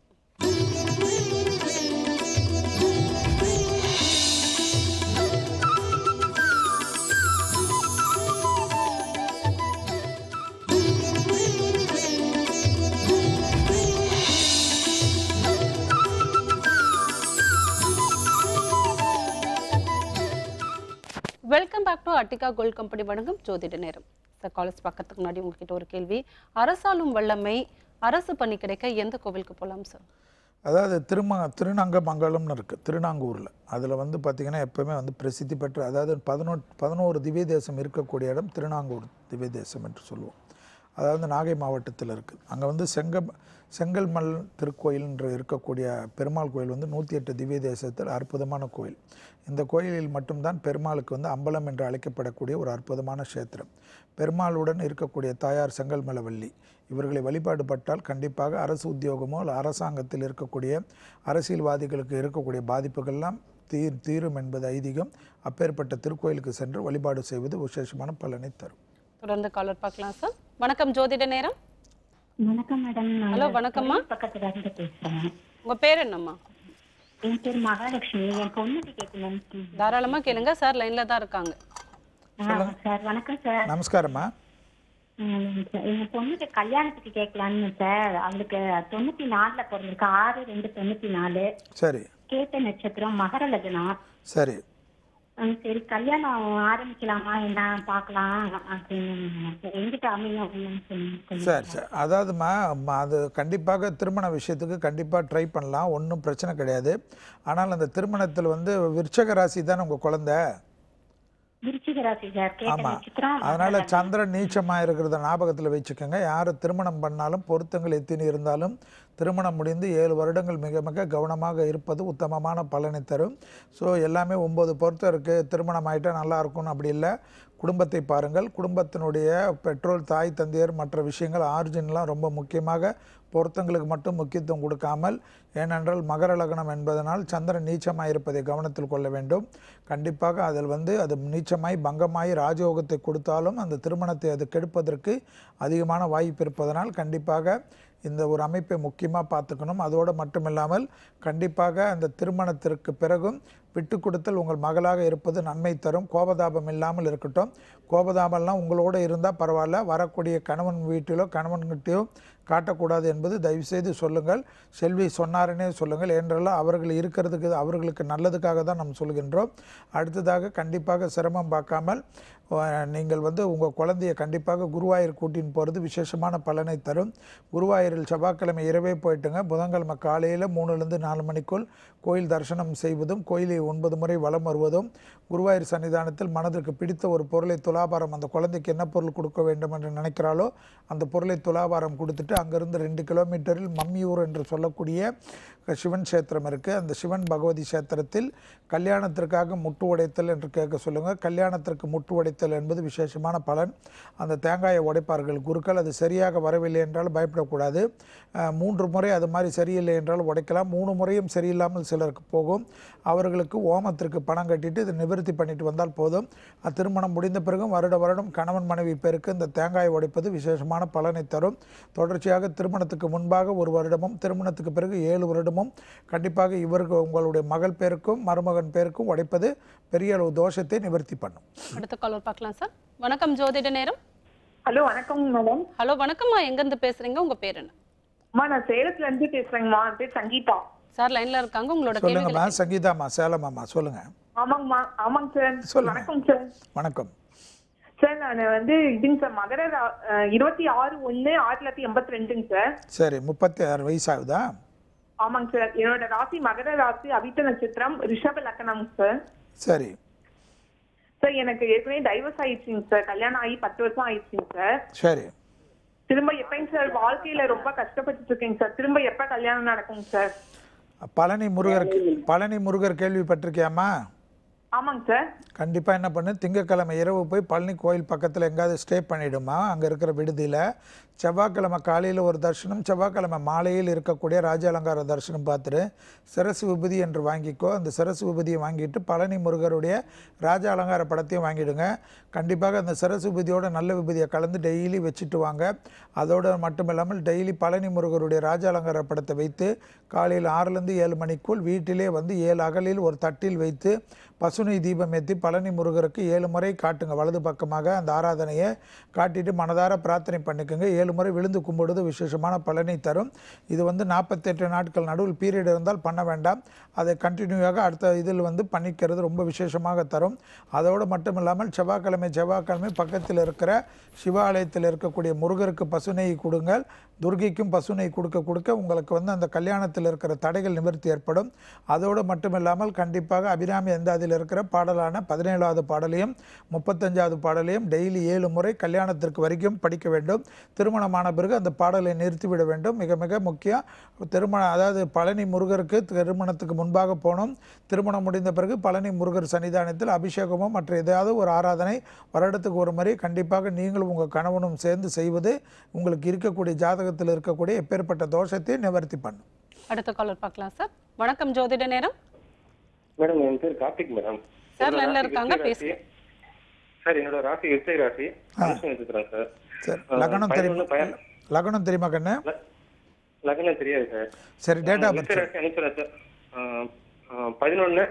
Welcome back to Attica Gold Company வழங்கும் ஜோதிட நேரம். சார், காலேஜ் பக்கத்துக்கு முன்னாடி உங்ககிட்ட ஒரு கேள்வி. அரசாலும் வல்லமை, அரசு பணி கிடைக்க எந்த கோவிலுக்கு போகலாம் சார்? அதாவது திருநங்கமங்கலம்னு இருக்குது திருநாங்கூரில். அதில் வந்து பார்த்திங்கன்னா எப்போவுமே வந்து பிரசித்தி பெற்ற, அதாவது 11 திவ்ய தேசம் இருக்கக்கூடிய இடம் திருநாங்கூர் திவ்ய தேசம் என்று சொல்லுவோம். அதாவது நாகை மாவட்டத்தில் இருக்குது. அங்கே வந்து செங்கல்மல் திருக்கோயில் என்று இருக்கக்கூடிய பெருமாள் கோயில் வந்து 108 திவ்ய தேசத்தில் அற்புதமான கோயில். இந்த கோயிலில் மட்டும்தான் பெருமாளுக்கு வந்து அம்பலம் என்று அழைக்கப்படக்கூடிய ஒரு அற்புதமான க்ஷேத்திரம். பெருமாளுடன் இருக்கக்கூடிய தாயார் செங்கல்மலவல்லி இவர்களை வழிபாடு பட்டால் கண்டிப்பாக அரசு உத்தியோகமோ அல்ல அரசாங்கத்தில் இருக்கக்கூடிய அரசியல்வாதிகளுக்கு இருக்கக்கூடிய பாதிப்புகள்லாம் தீரும் என்பது ஐதீகம். அப்பேற்பட்ட திருக்கோயிலுக்கு சென்று வழிபாடு செய்வது விசேஷமான பலனை தரும். தொடர்ந்து காலர் பார்க்கலாம் சார். வணக்கம், ஜோதிட நேரம். வணக்கம் மேடம். ஹலோ, வணக்கம்மா. பக்கத்துல இருந்து பேசுறேன். உங்க பேர் என்னம்மா? என் பேர் மகாலட்சுமி. என் பொண்ணுக்கு கேட்கணும். தாராளமா கேளுங்க சார், லைன்ல தான் இருக்காங்க. சார் வணக்கம் சார். நமஸ்காரம்மா. எங்க பொண்ணுக்கு கல்யாணத்துக்கு கேட்கலான்னு சார். அவளுக்கு 94ல பிறந்திருக்கு. 6/2/94. சரி. கேட்ட நட்சத்திரம் மகர லக்னம். சரி. சரி, கல்யாணம் ஆரம்பிக்கலாமா என்ன பார்க்கலாம் அப்படின்னு எங்கிட்ட அமையும். சரி சரி. அதாவதுமா அது கண்டிப்பாக திருமண விஷயத்துக்கு கண்டிப்பாக ட்ரை பண்ணலாம், ஒன்றும் பிரச்சனை கிடையாது. ஆனால் அந்த திருமணத்தில் வந்து விருச்சக ராசி தானே உங்கள் குழந்தை? ஆமாம். அதனால் சந்திரன் நீச்சமாக இருக்கிறத ஞாபகத்தில் வச்சுக்கோங்க. யார் திருமணம் பண்ணாலும் பொருத்தங்கள் எத்தனை இருந்தாலும் திருமணம் முடிந்து 7 வருடங்கள் மிக மிக கவனமாக இருப்பது உத்தமமான பலனை தரும். ஸோ எல்லாமே 9 பொருத்தம் இருக்குது, திருமணம் ஆகிட்டால் நல்லா இருக்கும்னு அப்படி இல்லை. குடும்பத்தை பாருங்கள். குடும்பத்தினுடைய பெற்றோர், தாய் தந்தையர், மற்ற விஷயங்கள் ஆர்ஜின்லாம் ரொம்ப முக்கியமாக பொருத்தங்களுக்கு மட்டும் முக்கியத்துவம் கொடுக்காமல், ஏனென்றால் மகர லக்னம் என்பதனால் சந்திரன் நீச்சமாக இருப்பதை கவனத்தில் கொள்ள வேண்டும். கண்டிப்பாக அதில் வந்து அது நீச்சமாய் பங்கமாய் ராஜயோகத்தை கொடுத்தாலும் அந்த திருமணத்தை அது கெடுப்பதற்கு அதிகமான வாய்ப்பு இருப்பதனால் கண்டிப்பாக இந்த ஒரு அமைப்பை முக்கியமாக பார்த்துக்கணும். அதோடு மட்டுமில்லாமல் கண்டிப்பாக அந்த திருமணத்திற்கு பிறகும் விட்டு கொடுத்தல் உங்கள் மகளாக இருப்பது நன்மை தரும். கோபதாபம் இல்லாமல் இருக்கட்டும். கோபதாபம்லாம் உங்களோட இருந்தால் பரவாயில்ல, வரக்கூடிய கணவன் வீட்டிலோ கணவன்கிட்டையோ காட்டக்கூடாது என்பது தயவுசெய்து சொல்லுங்கள். செல்வி சொன்னாருன்னே சொல்லுங்கள். என்றெல்லாம் அவர்கள் இருக்கிறதுக்கு அவர்களுக்கு நல்லதுக்காக தான் நம்ம சொல்கின்றோம். அடுத்ததாக கண்டிப்பாக சிரமம் பார்க்காமல் நீங்கள் வந்து உங்கள் குழந்தையை கண்டிப்பாக குருவாயூர் கூட்டின்னு போகிறது விசேஷமான பலனை தரும். குருவாயூரில் செவ்வாய்க்கிழமை இரவே போயிட்டுங்க, புதன்கிழமை காலையில் 3லேருந்து 4 மணிக்குள் கோயில் தரிசனம் செய்வதும் கோயிலை 9 முறை வலம் வருவதும், குருவாயூர் சன்னிதானத்தில் மனதிற்கு பிடித்த ஒரு பொருளை துலாபாரம், அந்த குழந்தைக்கு என்ன பொருள் கொடுக்க வேண்டும் என்று நினைக்கிறாளோ அந்த பொருளை துலாபாரம் கொடுத்துட்டு அங்கேருந்து 2 கிலோமீட்டரில் மம்மியூர் என்று சொல்லக்கூடிய சிவன் கஷேத்திரம் இருக்குது. அந்த சிவன் பகவதி கஷேத்திரத்தில் கல்யாணத்திற்காக முட்டு உடைத்தல் என்று கேட்க சொல்லுங்கள். கல்யாணத்திற்கு முட்டு உடைத்தல் என்பது விசேஷமான பலன். அந்த தேங்காயை உடைப்பார்கள் குருக்கள். அது சரியாக வரவில்லை என்றால் பயப்படக்கூடாது. 3 முறை அது மாதிரி சரியில்லை என்றால் உடைக்கலாம். 3 முறையும் சரியில்லாமல் சிலருக்கு போகும். அவர்களுக்கு ஓமத்திற்கு பணம் கட்டிட்டு இதை நிவர்த்தி பண்ணிட்டு வந்தால் போதும். திருமணம் முடிந்த பிறகும் வருடம் கணவன் மனைவி பேருக்கு இந்த தேங்காயை உடைப்பது விசேஷமான பலனை தரும். தொடர்ச்சியாக திருமணத்துக்கு முன்பாக 1 வருடமும் திருமணத்துக்கு பிறகு 7 வருடமும் கண்டிப்பாக இவர்கள் உங்களுடைய மகள் பேருக்கும் மருமகன் பேருக்கும் உடைப்பது பெரிய அளவு தோஷத்தை நிவர்த்தி பண்ணும். அடுத்த காலர் பார்க்கலாம் சார். வணக்கம், ஜோதிட நேரம். ஹலோ, வணக்கம் மேடம். ஹலோ, வணக்கம்மா. எங்க இருந்து பேசுறீங்க? உங்க பேர் என்ன? அம்மா, நான் சேலத்துல இருந்து பேசுறேங்கம்மா. என் பேர் சங்கீதா. சார் லைன்ல இருக்காங்க. உங்களோட சொல்லுங்கம்மா. சங்கீதாம்மா, சேலமாம்மா, சொல்லுங்க. ஆமாங்கம்மா. ஆமாங்க சார். வணக்கம் சார். வணக்கம் சார். நான் வந்து இதுங்க சார், மகர 26/1/1982 சார். சரி. 36 வயசு ஆகுதா? ஆமாங்க சார். என்னோட ராசி மகர ராசி, அவிட்ட நட்சத்திரம், ரிஷப லக்னம் சார். சரி சார், எனக்கு ஏற்கனவே டைவர்ஸ் ஆயிடுச்சுங்க சார். கல்யாணம் ஆகி 10 வருஷம் ஆயிடுச்சுங்க சார். சரி. திரும்ப எப்பங்க சார்? வாழ்க்கையில ரொம்ப கஷ்டப்பட்டு இருக்கேங்க சார். திரும்ப எப்ப கல்யாணம் நடக்குங்க சார்? பழனி முருகர் கேள்விப்பட்டிருக்கியாமா? ஆமாங்க சார். கண்டிப்பாக என்ன பண்ணு, திங்கக்கிழமை இரவு போய் பழனி கோயில் பக்கத்தில் எங்காவது ஸ்டே பண்ணிவிடுமா. அங்கே இருக்கிற விடுதியில் செவ்வாய்க்கிழமை காலையில் ஒரு தரிசனம், செவ்வாய்க்கிழமை மாலையில் இருக்கக்கூடிய ராஜ அலங்கார தரிசனம் பார்த்துட்டு சிரசு விபூதி என்று வாங்கிக்கோ. அந்த சிரசு விபூதியை வாங்கிட்டு பழனி முருகருடைய ராஜ அலங்கார படத்தையும் வாங்கிடுங்க. கண்டிப்பாக அந்த சிரசு விபூதியோட நல்ல விபூதியை கலந்து டெய்லி வச்சுட்டு வாங்க. அதோடு மட்டும் இல்லாமல் டெய்லி பழனி முருகருடைய ராஜ அலங்கார படத்தை வைத்து காலையில் 6லேருந்து 7 மணிக்குள் வீட்டிலே வந்து 7 அகலில் ஒரு தட்டில் வைத்து பசுனை தீபம் ஏற்றி பழனி முருகருக்கு 7 முறை காட்டுங்க. வலது பக்கமாக அந்த ஆராதனையை காட்டிட்டு மனதார பிரார்த்தனை பண்ணிக்கோங்க. 7 முறை விழுந்து கும்பிடுவது விசேஷமான பலனை தரும். இது வந்து 48 நாட்கள் நடுவில் பீரியட் இருந்தால் பண்ண வேண்டாம். அதை கண்டினியூவாக அடுத்த இதில் வந்து பண்ணிக்கிறது ரொம்ப விசேஷமாக தரும். அதோடு மட்டும் இல்லாமல் செவ்வாய்க்கிழமை பக்கத்தில் இருக்கிற சிவாலயத்தில் இருக்கக்கூடிய முருகருக்கு பசுனை கொடுங்கள். துர்கைக்கும் பசுனை கொடுக்க உங்களுக்கு வந்து அந்த கல்யாணத்தில் இருக்கிற தடைகள் நிவர்த்தி ஏற்படும். அதோடு மட்டும் இல்லாமல் கண்டிப்பாக அபிராமி எந்தாதியில் இருக்கிற பாடலான 17வது பாடலையும் 35வது பாடலையும் டெய்லி 7 முறை கல்யாணத்திற்கு வரைக்கும் படிக்க வேண்டும். திருமணமான பிறகு அந்த பாடலை நிறுத்திவிட வேண்டும். மிக மிக முக்கியம். அதாவது பழனி முருகருக்கு திருமணத்துக்கு முன்பாக போகணும். திருமணம் முடிந்த பிறகு பழனி முருகர் சன்னிதானத்தில் அபிஷேகமோ மற்ற ஏதாவது ஒரு ஆராதனை வருடத்துக்கு ஒரு முறை கண்டிப்பாக நீங்களும் உங்கள் கணவனும் சேர்ந்து செய்வது உங்களுக்கு இருக்கக்கூடிய ஜாதகத்தில் இருக்கக்கூடிய எப்பேற்பட்ட தோஷத்தை நிவர்த்தி பண்ணும். அடுத்த காலர் பார்க்கலாம் சார். வணக்கம் ஜோதிட நேரம். மேடம் என் பேர் கார்த்திக் மேடம். சார் லைன்ல இருக்காங்க, பேசுங்க. சார் என்னோட ராசி விருச்சிக ராசி. எடுத்துக்கிறேன் சார். சார் லக்னம் தெரியுமா? லக்னம் தெரியுமா கண்ணு? லக்னம் தெரியாது சார். சரி டேட் ஆஃப் பர்த் ராசி அனுப்புறேன் சார். 11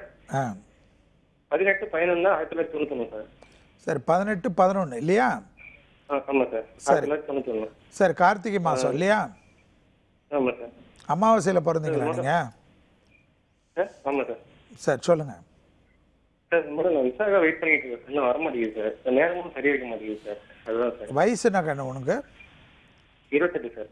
18 11 1991 சார். சார் 18 11 இல்லையா? ஆமாம் சார். 1991 சார். கார்த்திகை மாதம் இல்லையா? ஆமாம் சார். அமாவாசையில் பிறந்தீங்களா நீங்கள்? ஆமாம் சார். சார் சொல்லுங்கள் சார். மேடம் நான் விசாக வெயிட் பண்ணிட்டு இருக்கேன். இன்னும் வர மாட்டேங்குது சார். நேரமும் சரியாக இருக்க மாட்டேங்குது சார். அதுதான் சார். வயசு என்ன கண்ணு உனக்கு? 28 சார்.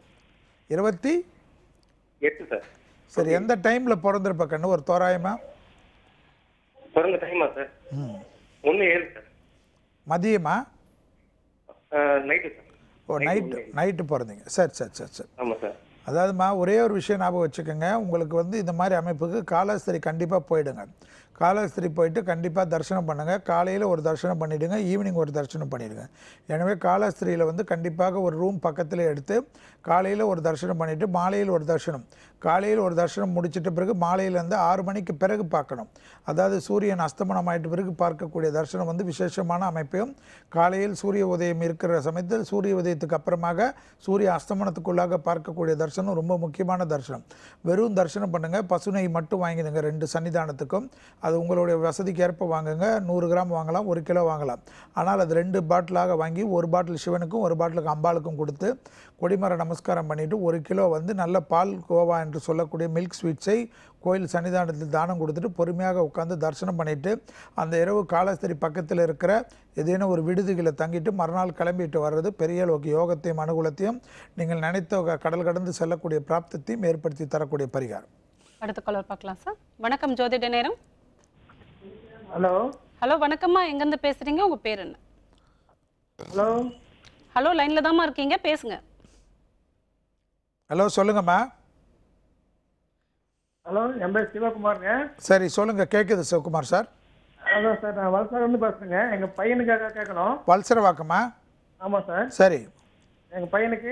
28 சார். சரி, எந்த டைமில் பிறந்திருப்ப கண்ணு ஒரு தோராயமா? பிறந்த டைமா சார்? 1:07 சார். மதியமா? Night sir. ஓ நைட்டு பிறந்தீங்க. சரி சரி சரி சரி. ஆமாம் சார். அதாவதுமா ஒரே ஒரு விஷயம் ஞாபகம் வச்சுக்கோங்க. உங்களுக்கு வந்து இந்த மாதிரி அமைப்புக்கு காலாஸ்திரி கண்டிப்பாக போயிடுங்க. காலாஸ்திரி போயிட்டு கண்டிப்பாக தரிசனம் பண்ணுங்கள். காலையில் ஒரு தரிசனம் பண்ணிவிடுங்க, ஈவினிங் ஒரு தரிசனம் பண்ணிவிடுங்க. எனவே காலாஸ்திரியில் வந்து கண்டிப்பாக ஒரு ரூம் பக்கத்தில் எடுத்து காலையில் ஒரு தரிசனம் பண்ணிவிட்டு மாலையில் ஒரு தரிசனம், காலையில் ஒரு தரிசனம் முடிச்சிட்ட பிறகு மாலையிலேருந்து 6 மணிக்கு பிறகு பார்க்கணும். அதாவது சூரியன் அஸ்தமனம் ஆகிட்ட பிறகு பார்க்கக்கூடிய தரிசனம் வந்து விசேஷமான அமைப்பையும், காலையில் சூரிய உதயம் இருக்கிற சமயத்தில் சூரிய உதயத்துக்கு அப்புறமாக சூரிய அஸ்தமனத்துக்குள்ளாக பார்க்கக்கூடிய தரிசனம் ரொம்ப முக்கியமான தரிசனம். வெறும் தரிசனம் பண்ணுங்கள். பசுனை மட்டும் வாங்கிடுங்க 2 சன்னிதானத்துக்கும். அது உங்களுடைய வசதிக்கு ஏற்ப வாங்குங்க. 100 கிராம் வாங்கலாம், 1 கிலோ வாங்கலாம். ஆனால் அது 2 பாட்டிலாக வாங்கி 1 பாட்டில் சிவனுக்கும் 1 பாட்டிலுக்கு அம்பாளுக்கும் கொடுத்து கொடிமர நமஸ்காரம் பண்ணிவிட்டு 1 கிலோ வந்து நல்ல பால் கோவா என்று சொல்லக்கூடிய மில்க் ஸ்வீட்ஸை கோயில் சன்னிதானத்தில் தானம் கொடுத்துட்டு பொறுமையாக உட்காந்து தரிசனம் பண்ணிவிட்டு அந்த இரவு காலாஸ்திரி பக்கத்தில் இருக்கிற ஏதேனும் ஒரு விடுதிகளை தங்கிட்டு மறுநாள் கிளம்பிட்டு வர்றது பெரிய அளவுக்கு யோகத்தையும் அனுகூலத்தையும் நீங்கள் நினைத்த கடல் கடந்து செல்லக்கூடிய பிராப்தத்தையும் ஏற்படுத்தி தரக்கூடிய பரிகாரம். அடுத்த காலர் பார்க்கலாம் சார். வணக்கம் ஜோதிட நேரம். ஹலோ. ஹலோ வணக்கம்மா, எங்கேருந்து பேசுகிறீங்க? உங்கள் பேர் என்ன? ஹலோ. ஹலோ லைனில் தாம்மா இருக்கீங்க, பேசுங்க. ஹலோ சொல்லுங்கம்மா. ஹலோ, என் பேர் சிவகுமாருங்க. சரி சொல்லுங்கள், கேட்குது சிவகுமார் சார். அதான் சார், நான் வல்சரம்னு பேசுகிறேங்க. எங்கள் பையனுக்காக கேட்கணும். வல்சரவாக்கம்மா? ஆமாம் சார். சரி. எங்கள் பையனுக்கு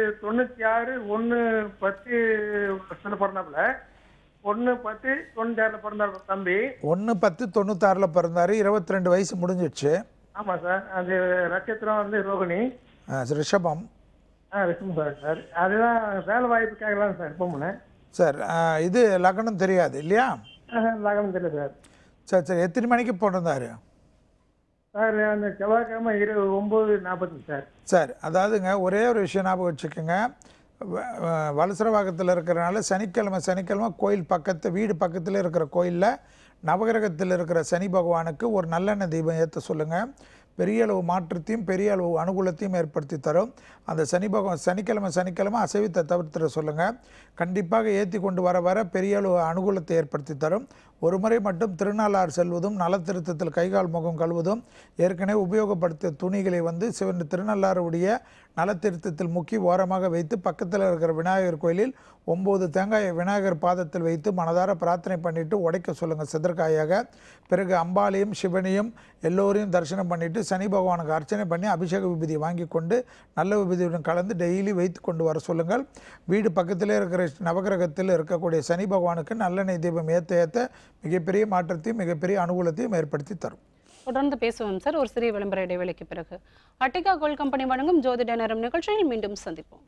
96/1/10 பிறந்தாப்புல. 1/10/96 பிறந்தாரு தம்பி. 1/10/96 பிறந்தாரு. 22 வயசு முடிஞ்சிடுச்சு. ஆமாம் சார். அது நட்சத்திரம் வந்து ரோகிணி. ரிஷபம். ரிஷபம் சார். சார் அதுதான் வேலை வாய்ப்பு கேட்கலாம் சார். இப்போ முன்னே சார் இது லக்னம் தெரியாது இல்லையா? லக்னம் தெரியல சார். சரி சரி. எத்தனை மணிக்கு பிறந்தாரு சார்? அந்த செவ்வாய்க்கிழமை 9:40 சார். சார் அதாவதுங்க ஒரே ஒரு விஷயம் ஞாபகம் வச்சுக்கோங்க. வலசரவாக்கத்தில் இருக்கிறனால சனிக்கிழமை கோயில் வீடு பக்கத்தில் இருக்கிற கோயிலில் நவகிரகத்தில் இருக்கிற சனி பகவானுக்கு ஒரு நல்லெண்ணெய் தீபம் ஏற்ற சொல்லுங்கள். பெரிய அளவு மாற்றத்தையும் பெரிய அளவு அனுகூலத்தையும் ஏற்படுத்தி தரும். அந்த சனிக்கிழமை அசைவத்தை தவிர்த்துட சொல்லுங்கள். கண்டிப்பாக ஏற்றி கொண்டு வர பெரிய அளவு அனுகூலத்தை ஏற்படுத்தி தரும். ஒரு முறை மட்டும் திருநாளார் செல்வதும் நலத்திருத்தத்தில் கைகால் முகம் கழுவதும் ஏற்கனவே உபயோகப்படுத்திய துணிகளை வந்து திருநள்ளாருடைய நலத்திருத்தத்தில் முக்கி ஓரமாக வைத்து பக்கத்தில் இருக்கிற விநாயகர் கோயிலில் 9 தேங்காயை விநாயகர் பாதத்தில் வைத்து மனதார பிரார்த்தனை பண்ணிவிட்டு உடைக்க சொல்லுங்கள் சிதற்காயாக. பிறகு அம்பாலையும் சிவனையும் எல்லோரையும் தரிசனம் பண்ணிவிட்டு சனி பகவானுக்கு அர்ச்சனை பண்ணி அபிஷேக விபூதி வாங்கி கொண்டு நல்ல விபூதியுடன் கலந்து டெய்லி வைத்து கொண்டு வர சொல்லுங்கள். வீடு பக்கத்திலே இருக்கிற நவகிரகத்தில் இருக்கக்கூடிய சனி பகவானுக்கு நல்லெண்ணெய் தீபம் ஏற்ற ஏற்ற மிகப்பெரிய மாற்றத்தையும் மிகப்பெரிய அனுகூலத்தையும் ஏற்படுத்தி தரும். தொடர்ந்து பேசுவோம் சார் ஒரு சிறிய விளம்பர இடைவேளைக்கு பிறகு. அட்டிகா கோல்ட் கம்பெனி வழங்கும் ஜோதிட நேரம் நிகழ்ச்சியில் மீண்டும் சந்திப்போம்.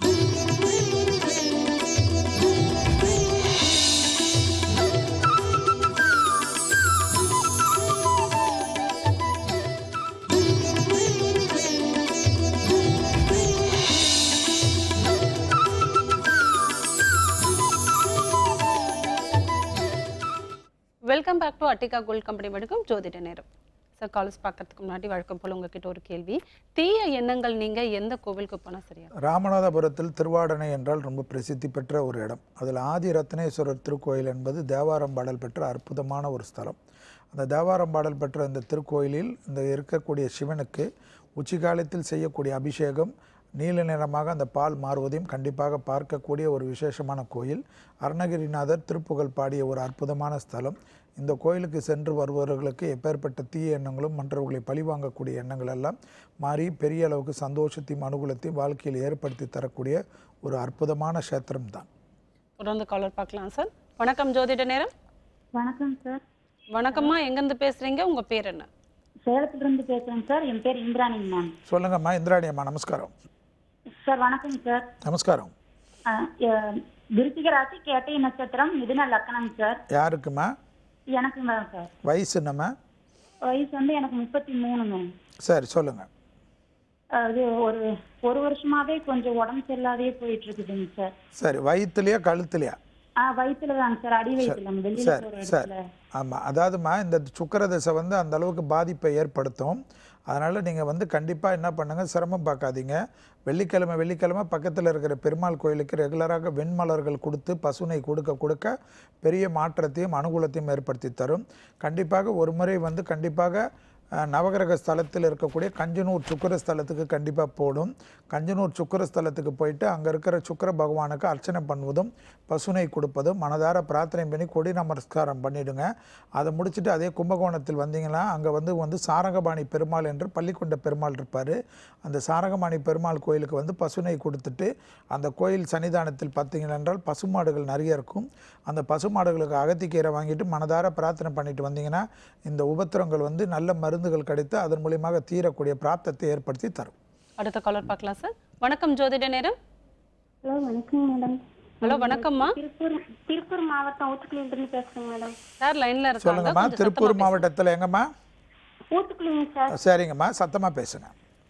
Welcome back to Attica Gold Company வழங்கும் ஜோதிட நேரம். சார் காலேஜ் பார்க்கறதுக்கு முன்னாடி வழக்கம் போல் உங்ககிட்ட ஒரு கேள்வி. தீய எண்ணங்கள் நீங்க எந்த கோவிலுக்கு போனால் சரியா? ராமநாதபுரத்தில் திருவாடனை என்றால் ரொம்ப பிரசித்தி பெற்ற ஒரு இடம். அதில் ஆதி ரத்னேஸ்வரர் திருக்கோயில் என்பது தேவாரம் பாடல் பெற்ற அற்புதமான ஒரு ஸ்தலம். அந்த தேவாரம் பாடல் பெற்ற இந்த திருக்கோயிலில் இந்த இருக்கக்கூடிய சிவனுக்கு உச்சிகாலத்தில் செய்யக்கூடிய அபிஷேகம் நீல நிறமாக அந்த பால் மாறுவதையும் கண்டிப்பாக பார்க்கக்கூடிய ஒரு விசேஷமான கோயில். அருணகிரிநாதர் திருப்புகழ் பாடிய ஒரு அற்புதமான ஸ்தலம். இந்த கோயிலுக்கு சென்று வருபவர்களுக்கு எப்பேற்பட்ட தீய எண்ணங்களும் மற்றவர்களை பழிவாங்கக்கூடிய எண்ணங்கள் எல்லாம் மாறி பெரிய அளவுக்கு சந்தோஷத்தையும் அனுகூலத்தையும் வாழ்க்கையில் ஏற்படுத்தி தரக்கூடிய ஒரு அற்புதமான கஷேத்திரம் தான். தொடர்ந்து காலர் பார்க்கலாம் சார். வணக்கம் ஜோதிட நேரம். வணக்கம் சார். வணக்கம்மா, எங்கேருந்து பேசுறீங்க? உங்க பேர் என்ன? சேலத்திலிருந்து பேசுறேன் சார். என் பேர் இந்திராணி மேம். சொல்லுங்கம்மா இந்திராணி அம்மா. நமஸ்காரம் சார். வணக்கம் சார். நமஸ்காரம். விருச்சிக ராசி, கேட்டை நட்சத்திரம், மிதுன லக்னம் சார். யாருக்குமா? எனக்கு மேம் சார். வயசு என்னம்மா? வயசு வந்து எனக்கு 33 மேம். சரி சொல்லுங்க. அது ஒரு வருஷமாவே கொஞ்சம் உடம்பு சரியில்லாதே போயிட்டு இருக்குதுங்க சார். சரி, வயிற்றுலையா கழுத்துலையா? வயிற்றுல தாங்க சார், அடி வயிற்றுல. சரி சரி. ஆமாம், அதாவதுமா இந்த சுக்கிரதசை வந்து அந்த அளவுக்கு பாதிப்பை ஏற்படுத்தும். அதனால் நீங்கள் வந்து கண்டிப்பாக என்ன பண்ணுங்கள், சிரமம் பார்க்காதீங்க. வெள்ளிக்கிழமை பக்கத்தில் இருக்கிற பெருமாள் கோயிலுக்கு ரெகுலராக வெண்மலர்கள் கொடுத்து பசுனை கொடுக்க பெரிய மாற்றத்தையும் அனுகூலத்தையும் ஏற்படுத்தி தரும். கண்டிப்பாக ஒரு முறை வந்து கண்டிப்பாக நவகிரக ஸ்தலத்தில் இருக்கக்கூடிய கஞ்சனூர் சுக்கிர ஸ்தலத்துக்கு கண்டிப்பாக போடும். கஞ்சனூர் சுக்கிர ஸ்தலத்துக்கு போயிட்டு அங்கே இருக்கிற சுக்கிர பகவானுக்கு அர்ச்சனை பண்ணுவதும் பசுனை கொடுப்பதும் மனதார பிரார்த்தனை பண்ணி கொடி நமஸ்காரம் பண்ணிவிடுங்க. அதை முடிச்சுட்டு அதே கும்பகோணத்தில் வந்தீங்கன்னா அங்கே வந்து சாரங்கபாணி பெருமாள் என்று பள்ளிக்கொண்ட பெருமாள் இருப்பார். அந்த சாரங்கபாணி பெருமாள் கோயிலுக்கு வந்து பசுனை கொடுத்துட்டு அந்த கோயில் சன்னிதானத்தில் பார்த்தீங்கன்னா என்றால் பசுமாடுகள் நிறைய இருக்கும். அந்த பசுமாடுகளுக்கு அகத்திக்கீரை வாங்கிட்டு மனதார பிரார்த்தனை பண்ணிட்டு வந்தீங்கன்னா இந்த உபத்திரங்கள் வந்து நல்ல மருந்துகள் கிடைத்து அதன் மூலியமாக தீரக்கூடிய பிராப்தத்தை ஏற்படுத்தி தரும். அடுத்த காலர் பார்க்கலாம் சார். வணக்கம் ஜோதிட நேரம். ஹலோ வணக்கம் மேடம். ஹலோ வணக்கம்மா. திருப்பூர் மாவட்டம் ஊத்துக்குளியிலிருந்து பேசுறேன் மேடம். சார் லைன்ல இருக்காங்க. சொல்லுங்கம்மா. திருப்பூர் மாவட்டத்தில் எங்கம்மா? ஊத்துக்குளிங்க சார். சரிங்கம்மா, சத்தமா பேசுங்க.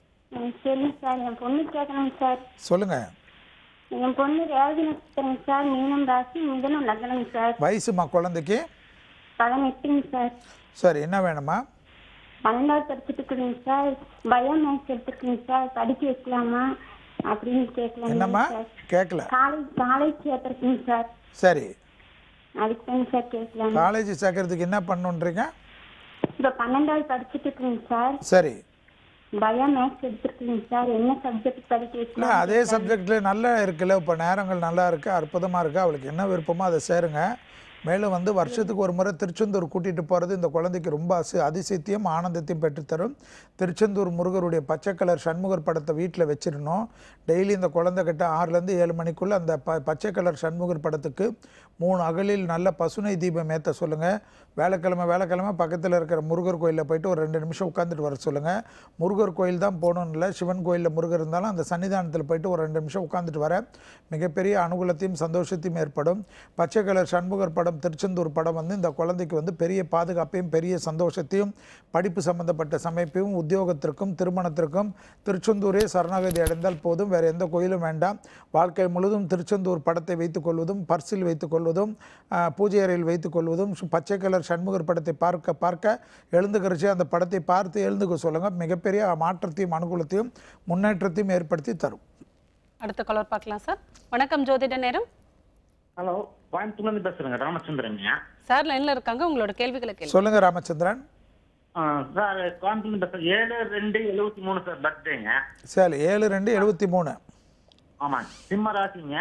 சரி சார். என் பொண்ணு கேட்கணும் சார். சொல்லுங்க. என் பொண்ணு ரேவதி நட்சத்திரம் சார், மீனம் ராசி, மிதுனம் லக்னம் சார். வயசுமா குழந்தைக்கு? 18 சார். சரி, என்ன வேணுமா? 12வது படிச்சுட்டு இருக்குங்க சார். பயோ மேக்ஸ் எடுத்துருக்குங்க சார். படிக்க வைக்கலாமா அப்படின்னு கேட்கலாம். என்னம்மா கேட்கல? காலேஜ் சேர்த்துருக்குங்க சார். சரி, அதுக்கு தாங்க சார் கேட்கலாம். காலேஜ் சேர்க்கறதுக்கு என்ன பண்ணுன்றீங்க? இப்போ 12வது படிச்சுட்டு இருக்குங்க சார். சரி, பயோ மேக்ஸ் எடுத்துருக்குங்க சார். என்ன சப்ஜெக்ட் படிக்க இல்லை வைக்கலாம்? அதே சப்ஜெக்ட்ல நல்லா இருக்குல்ல, இப்போ நேரங்கள் நல்லா இருக்குது, அற்புதமாக இருக்குது. அவளுக்கு என்ன விருப்பமோ அதை சேருங்க. மேலும் வந்து வருஷத்துக்கு ஒரு முறை திருச்செந்தூர் கூட்டிகிட்டு போகிறது இந்த குழந்தைக்கு ரொம்ப அதிசயத்தையும் ஆனந்தத்தையும் பெற்றுத்தரும். திருச்செந்தூர் முருகருடைய பச்சை கலர் சண்முகர் படத்தை வீட்டில் வச்சிடணும். டெய்லி இந்த குழந்தைகிட்ட 6லேருந்து 7 மணிக்குள்ளே அந்த பச்சை கலர் சண்முகர் படத்துக்கு 3 அகலில் நல்ல பசுனை தீபம் ஏற்ற சொல்லுங்கள். வேலைக்கிழமை பக்கத்தில் இருக்கிற முருகர் கோயிலில் போயிட்டு ஒரு 2 நிமிஷம் உட்காந்துட்டு வர சொல்லுங்கள். முருகர் கோயில் தான் போகணுன்னு இல்லை, சிவன் கோயிலில் முருகர் இருந்தாலும் அந்த சன்னிதானத்தில் போயிட்டு ஒரு 2 நிமிஷம் உட்காந்துட்டு வர மிகப்பெரிய அனுகூலத்தையும் சந்தோஷத்தையும் ஏற்படும். பச்சை கலர் சண்முகர் படம் திருச்செந்தூர் படம் வந்து இந்த குழந்தைக்கு வந்து பெரிய பாதுகாப்பையும் பெரிய சந்தோஷத்தையும் படிப்பு சம்பந்தப்பட்ட சமைப்பையும் உத்தியோகத்திற்கும் திருமணத்திற்கும் திருச்செந்தூரே சரணாகதி அடைந்தால் போதும், வேறு எந்த கோயிலும் வேண்டாம். வாழ்க்கை முழுவதும் திருச்செந்தூர் படத்தை வைத்துக் கொள்வதும் பர்சில் வைத்துக் கொள்வதும் பூஜை அறையில் வைத்துக் கொள்வதும் பச்சை கலர் சண்முகர் படத்தை பார்க்க எழுந்துக்கிறச்சு அந்த படத்தை பார்த்து எழுந்துக்க சொல்லுங்கள். மிகப்பெரிய மாற்றத்தையும் அனுகூலத்தையும் முன்னேற்றத்தையும் ஏற்படுத்தி தரும். அடுத்த காலர் பார்க்கலாம் சார். வணக்கம் ஜோதிட நேரம். ஹலோ, கோயம்புத்தூர்லேருந்து பேசுகிறேங்க, ராமச்சந்திரன். சார் லைன்ல இருக்காங்க, உங்களோட கேள்விகளை கேள்வி. சொல்லுங்க ராமச்சந்திரன். சார் கோயம்புத்தூர்லேருந்து பேசுகிறேன். 7/2/73 சார் பர்த்டேங்க. சரி, 7/2/73. ஆமாம், சிம்ம ராசிங்க.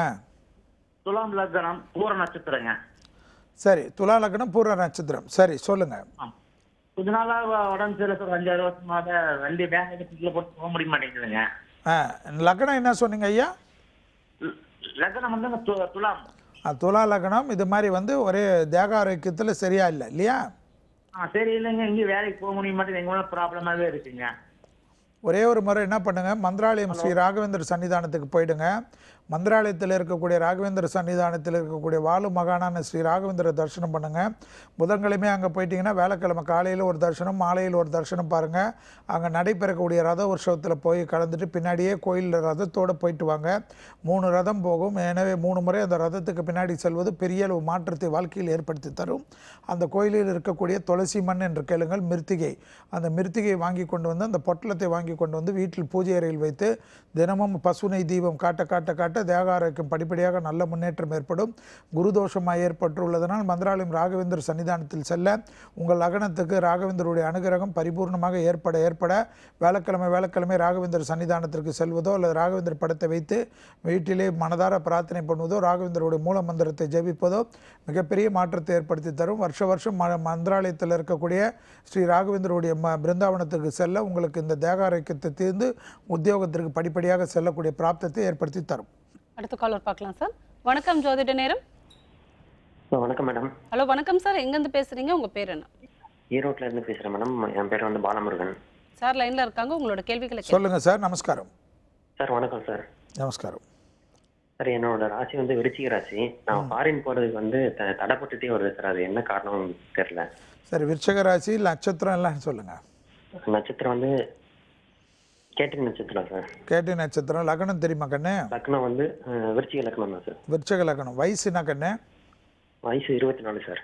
துலாம் லக்னம், பூர நட்சத்திரங்க. சரி, துலா லக்னம் பூர நட்சத்திரம். சரி சொல்லுங்க. கொஞ்ச நாளா உடம்பு சரியில்லை சார். 5-6 வருஷமாக வண்டி பேங்க் போட்டு போக முடிய மாட்டேங்குதுங்க. லக்னம் என்ன சொன்னீங்க ஐயா? லக்னம் வந்து துலாம். துலா லக்னம். இது மாதிரி வந்து ஒரே தேக ஆரோக்கியத்தில் சரியா இல்லை இல்லையா? சரி இல்லைங்க, எங்கேயும் வேலைக்கு போக முடிய மாட்டேங்குது. எங்க ப்ராப்ளமாகவே இருக்குங்க. ஒரே ஒரு முறை என்ன பண்ணுங்க, மந்திராலயம் ஸ்ரீ ராகவேந்தர் சன்னிதானத்துக்கு போயிடுங்க. மந்திராலயத்தில் இருக்கக்கூடிய ராகவேந்தர் சன்னிதானத்தில் இருக்கக்கூடிய வாலு மகானான ஸ்ரீ ராகவேந்தரை தரிசனம் பண்ணுங்கள். புதன்கிழமை அங்கே போயிட்டீங்கன்னா வேலைக்கிழமை காலையில் ஒரு தரிசனம், மாலையில் ஒரு தரிசனம் பாருங்கள். அங்கே நடைபெறக்கூடிய ரத உற்சவத்தில் போய் கலந்துட்டு பின்னாடியே கோயிலில் ரதத்தோடு போயிட்டு வாங்க. 3 ரதம் போகும். எனவே 3 முறை அந்த ரதத்துக்கு பின்னாடி செல்வது பெரிய அளவு மாற்றத்தை வாழ்க்கையில் ஏற்படுத்தி தரும். அந்த கோயிலில் இருக்கக்கூடிய துளசி மண் என்று கேளுங்கள், மிருத்திகை. அந்த மிருத்திகையை வாங்கி கொண்டு வந்து அந்த பொட்டலத்தை வாங்கி கொண்டு வந்து வீட்டில் பூஜை அறையில் வைத்து தினமும் பசுனை தீபம் காட்ட காட்ட காட்ட தேக ஆரோக்கியம் படிப்படியாக நல்ல முன்னேற்றம் ஏற்படும். குருதோஷமாக ஏற்பட்டுள்ளதனால் மந்திராலயம் ராகவேந்தர் சன்னிதானத்தில் செல்ல உங்கள் லக்னத்துக்கு ராகவேந்தருடைய அனுகிரகம் பரிபூர்ணமாக ஏற்பட வேலைக்கிழமை ராகவேந்தர் சன்னிதானத்திற்கு செல்வதோ அல்லது ராகவேந்தர் படத்தை வைத்து வீட்டிலே மனதார பிரார்த்தனை பண்ணுவதோ ராகவேந்தருடைய மூல மந்திரத்தை ஜபிப்பதோ மிகப்பெரிய மாற்றத்தை ஏற்படுத்தி தரும். வருஷம் மந்திராலயத்தில் இருக்கக்கூடிய ஸ்ரீ ராகவேந்தருடைய பிருந்தாவனத்துக்கு செல்ல உங்களுக்கு இந்த தேக ஆரோக்கியத்தை தீர்ந்து உத்தியோகத்திற்கு படிப்படியாக செல்லக்கூடிய பிராப்தத்தை ஏற்படுத்தி தரும். அடுத்த காலர் பார்க்கலாம் சார். வணக்கம் ஜோதிட நேரம். வணக்கம் மேடம். ஹலோ வணக்கம் சார், எங்கேருந்து பேசுறீங்க? உங்க பேர் என்ன? ஈரோட்ல இருந்து பேசுறேன் மேடம். என் பேர் வந்து பாலமுருகன் சார். லைன்ல இருக்காங்க, உங்களோட கேள்விகளை சொல்லுங்க சார். நமஸ்காரம் சார். வணக்கம் சார். நமஸ்காரம் சார். என்னோட ராசி வந்து விருச்சிக ராசி. நான் ஃபாரின் போறதுக்கு வந்து தடைப்பட்டுட்டே வருது சார். அது என்ன காரணம் தெரியல. சரி, விருச்சிக ராசி நட்சத்திரம் எல்லாம் சொல்லுங்க. நட்சத்திரம் வந்து கேட்டை நட்சத்திரம் சார். கேட்டை நட்சத்திரம். லக்னம் தெரியுமா கண்ணு? லக்னம் வந்து விருச்சிக லக்னம் தான் சார். விருச்சிக லக்னம். வயசுனா கண்ணு? வயசு 24 சார்.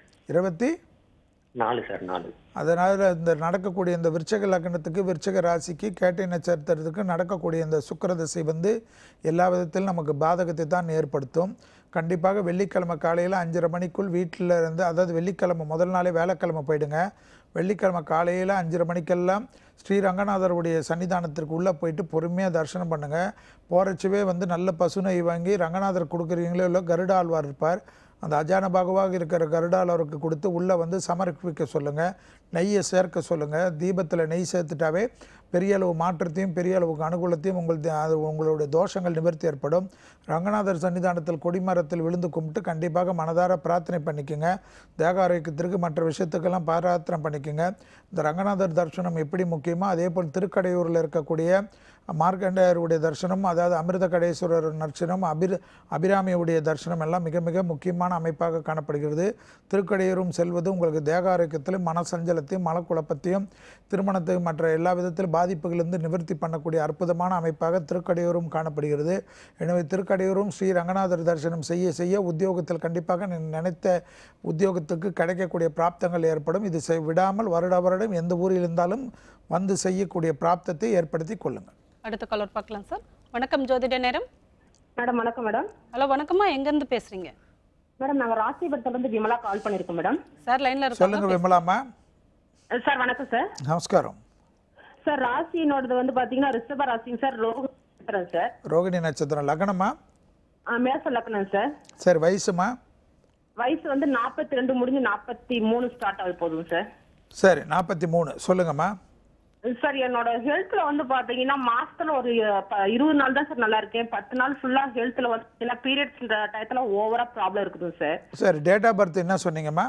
24 சார். 4. அதனால் இந்த நடக்கக்கூடிய இந்த விருச்சிக லக்னத்துக்கு விருச்சிக ராசிக்கு கேட்டை நட்சத்திரத்துக்கு நடக்கக்கூடிய இந்த சுக்கிர திசை வந்து எல்லா விதத்திலும் நமக்கு பாதகத்தை தான் ஏற்படுத்தும். கண்டிப்பாக வெள்ளிக்கிழமை காலையில் 5:30 மணிக்குள் வீட்டில் இருந்து, அதாவது வெள்ளிக்கிழமை முதல் நாளே வேலைக்கிழமை போயிடுங்க. வெள்ளிக்கிழமை காலையில் 5:30 மணிக்கெல்லாம் ஸ்ரீரங்கநாதருடைய சன்னிதானத்திற்கு உள்ளே போயிட்டு பொறுமையாக தரிசனம் பண்ணுங்கள். போகிறச்சவே வந்து நல்ல பசுனை வாங்கி ரங்கநாதர் கொடுக்குறீங்களோ இல்லை கருட ஆழ்வார் இருப்பார், அந்த அஜான பாகுவாக இருக்கிற கருடாளருக்கு கொடுத்து உள்ளே வந்து சமர்ப்பிக்க சொல்லுங்கள். நெய்யை சேர்க்க சொல்லுங்கள். தீபத்தில் நெய் சேர்த்துட்டாவே பெரிய அளவு மாற்றத்தையும் பெரிய அளவுக்கு அனுகூலத்தையும் உங்களுடைய தோஷங்கள் நிவர்த்தி ஏற்படும். ரங்கநாதர் சன்னிதானத்தில் கொடிமரத்தில் விழுந்து கும்பிட்டு கண்டிப்பாக மனதார பிரார்த்தனை பண்ணிக்கோங்க. தேக ஆரோக்கியத்திற்கு மற்ற விஷயத்துக்கெல்லாம் பிரார்த்தனை பண்ணிக்கோங்க. இந்த ரங்கநாதர் தரிசனம் எப்படி முக்கியமோ அதே போல் திருக்கடையூரில் இருக்கக்கூடிய மார்க்கண்டேயருடைய தரிசனம், அதாவது அமிர்த கடேஸ்வரர் தரிசனம், அபிராமியுடைய தரிசனம் எல்லாம் மிக மிக முக்கியமான அமைப்பாக காணப்படுகிறது. திருக்கடையூரும் செல்வது உங்களுக்கு தேக ஆரோக்கியத்திலும் மனசஞ்சலத்தையும் மனக்குழப்பத்தையும் திருமணத்தையும் மற்ற எல்லா விதத்திலும் பாதிப்புகளிலிருந்து நிவர்த்தி பண்ணக்கூடிய அற்புதமான அமைப்பாக திருக்கடையூரும் காணப்படுகிறது. எனவே திருக்கடையூரும் ஸ்ரீ ரங்கநாதர் தரிசனம் செய்ய செய்ய உத்தியோகத்தில் கண்டிப்பாக நினைத்த உத்தியோகத்துக்கு கிடைக்கக்கூடிய பிராப்தங்கள் ஏற்படும். இது விடாமல் வருடம் எந்த ஊரில் இருந்தாலும் வந்து செய்யக்கூடிய பிராப்தத்தை ஏற்படுத்தி கொள்ளுங்கள். அடுத்த காலர் பார்க்கலாம் சார். வணக்கம் ஜோதிட நேரம். மேடம் வணக்கம் மேடம். ஹலோ வணக்கம்மா, எங்க இருந்து பேசுறீங்க? மேடம் நாங்க ராசிபுரத்துல இருந்து விமலா கால் பண்ணிருக்கோம் மேடம். சார் லைன்ல இருக்காங்க, சொல்லுங்க விமலாமா. சார் வணக்கம் சார். நமஸ்காரம் சார். ராசினோடது வந்து பாத்தீங்கன்னா ரிஷப ராசிங்க சார். ரோகிணி நட்சத்திரம் சார். ரோகிணி நட்சத்திரம். லக்னமா? மேச லக்னம் சார். சரி, வயசுமா? வயசு வந்து 42 முடிஞ்சு 43 ஸ்டார்ட் ஆக போதும் சார். சரி, 43. சொல்லுங்கம்மா. சார் என்னோட ஹெல்த்ல வந்து பாத்தீங்கன்னா மாசத்துல ஒரு 20 நாள் தான் சார் நல்லா இருக்கேன். 10 நாள் ஃபுல்லா ஹெல்த்ல வந்து பீரியட்ஸ் டயத்துல ஓவரா ப்ராப்ளம் இருக்குது சார். சரி, டேட் ஆஃப் பர்த் என்ன சொன்னீங்கம்மா?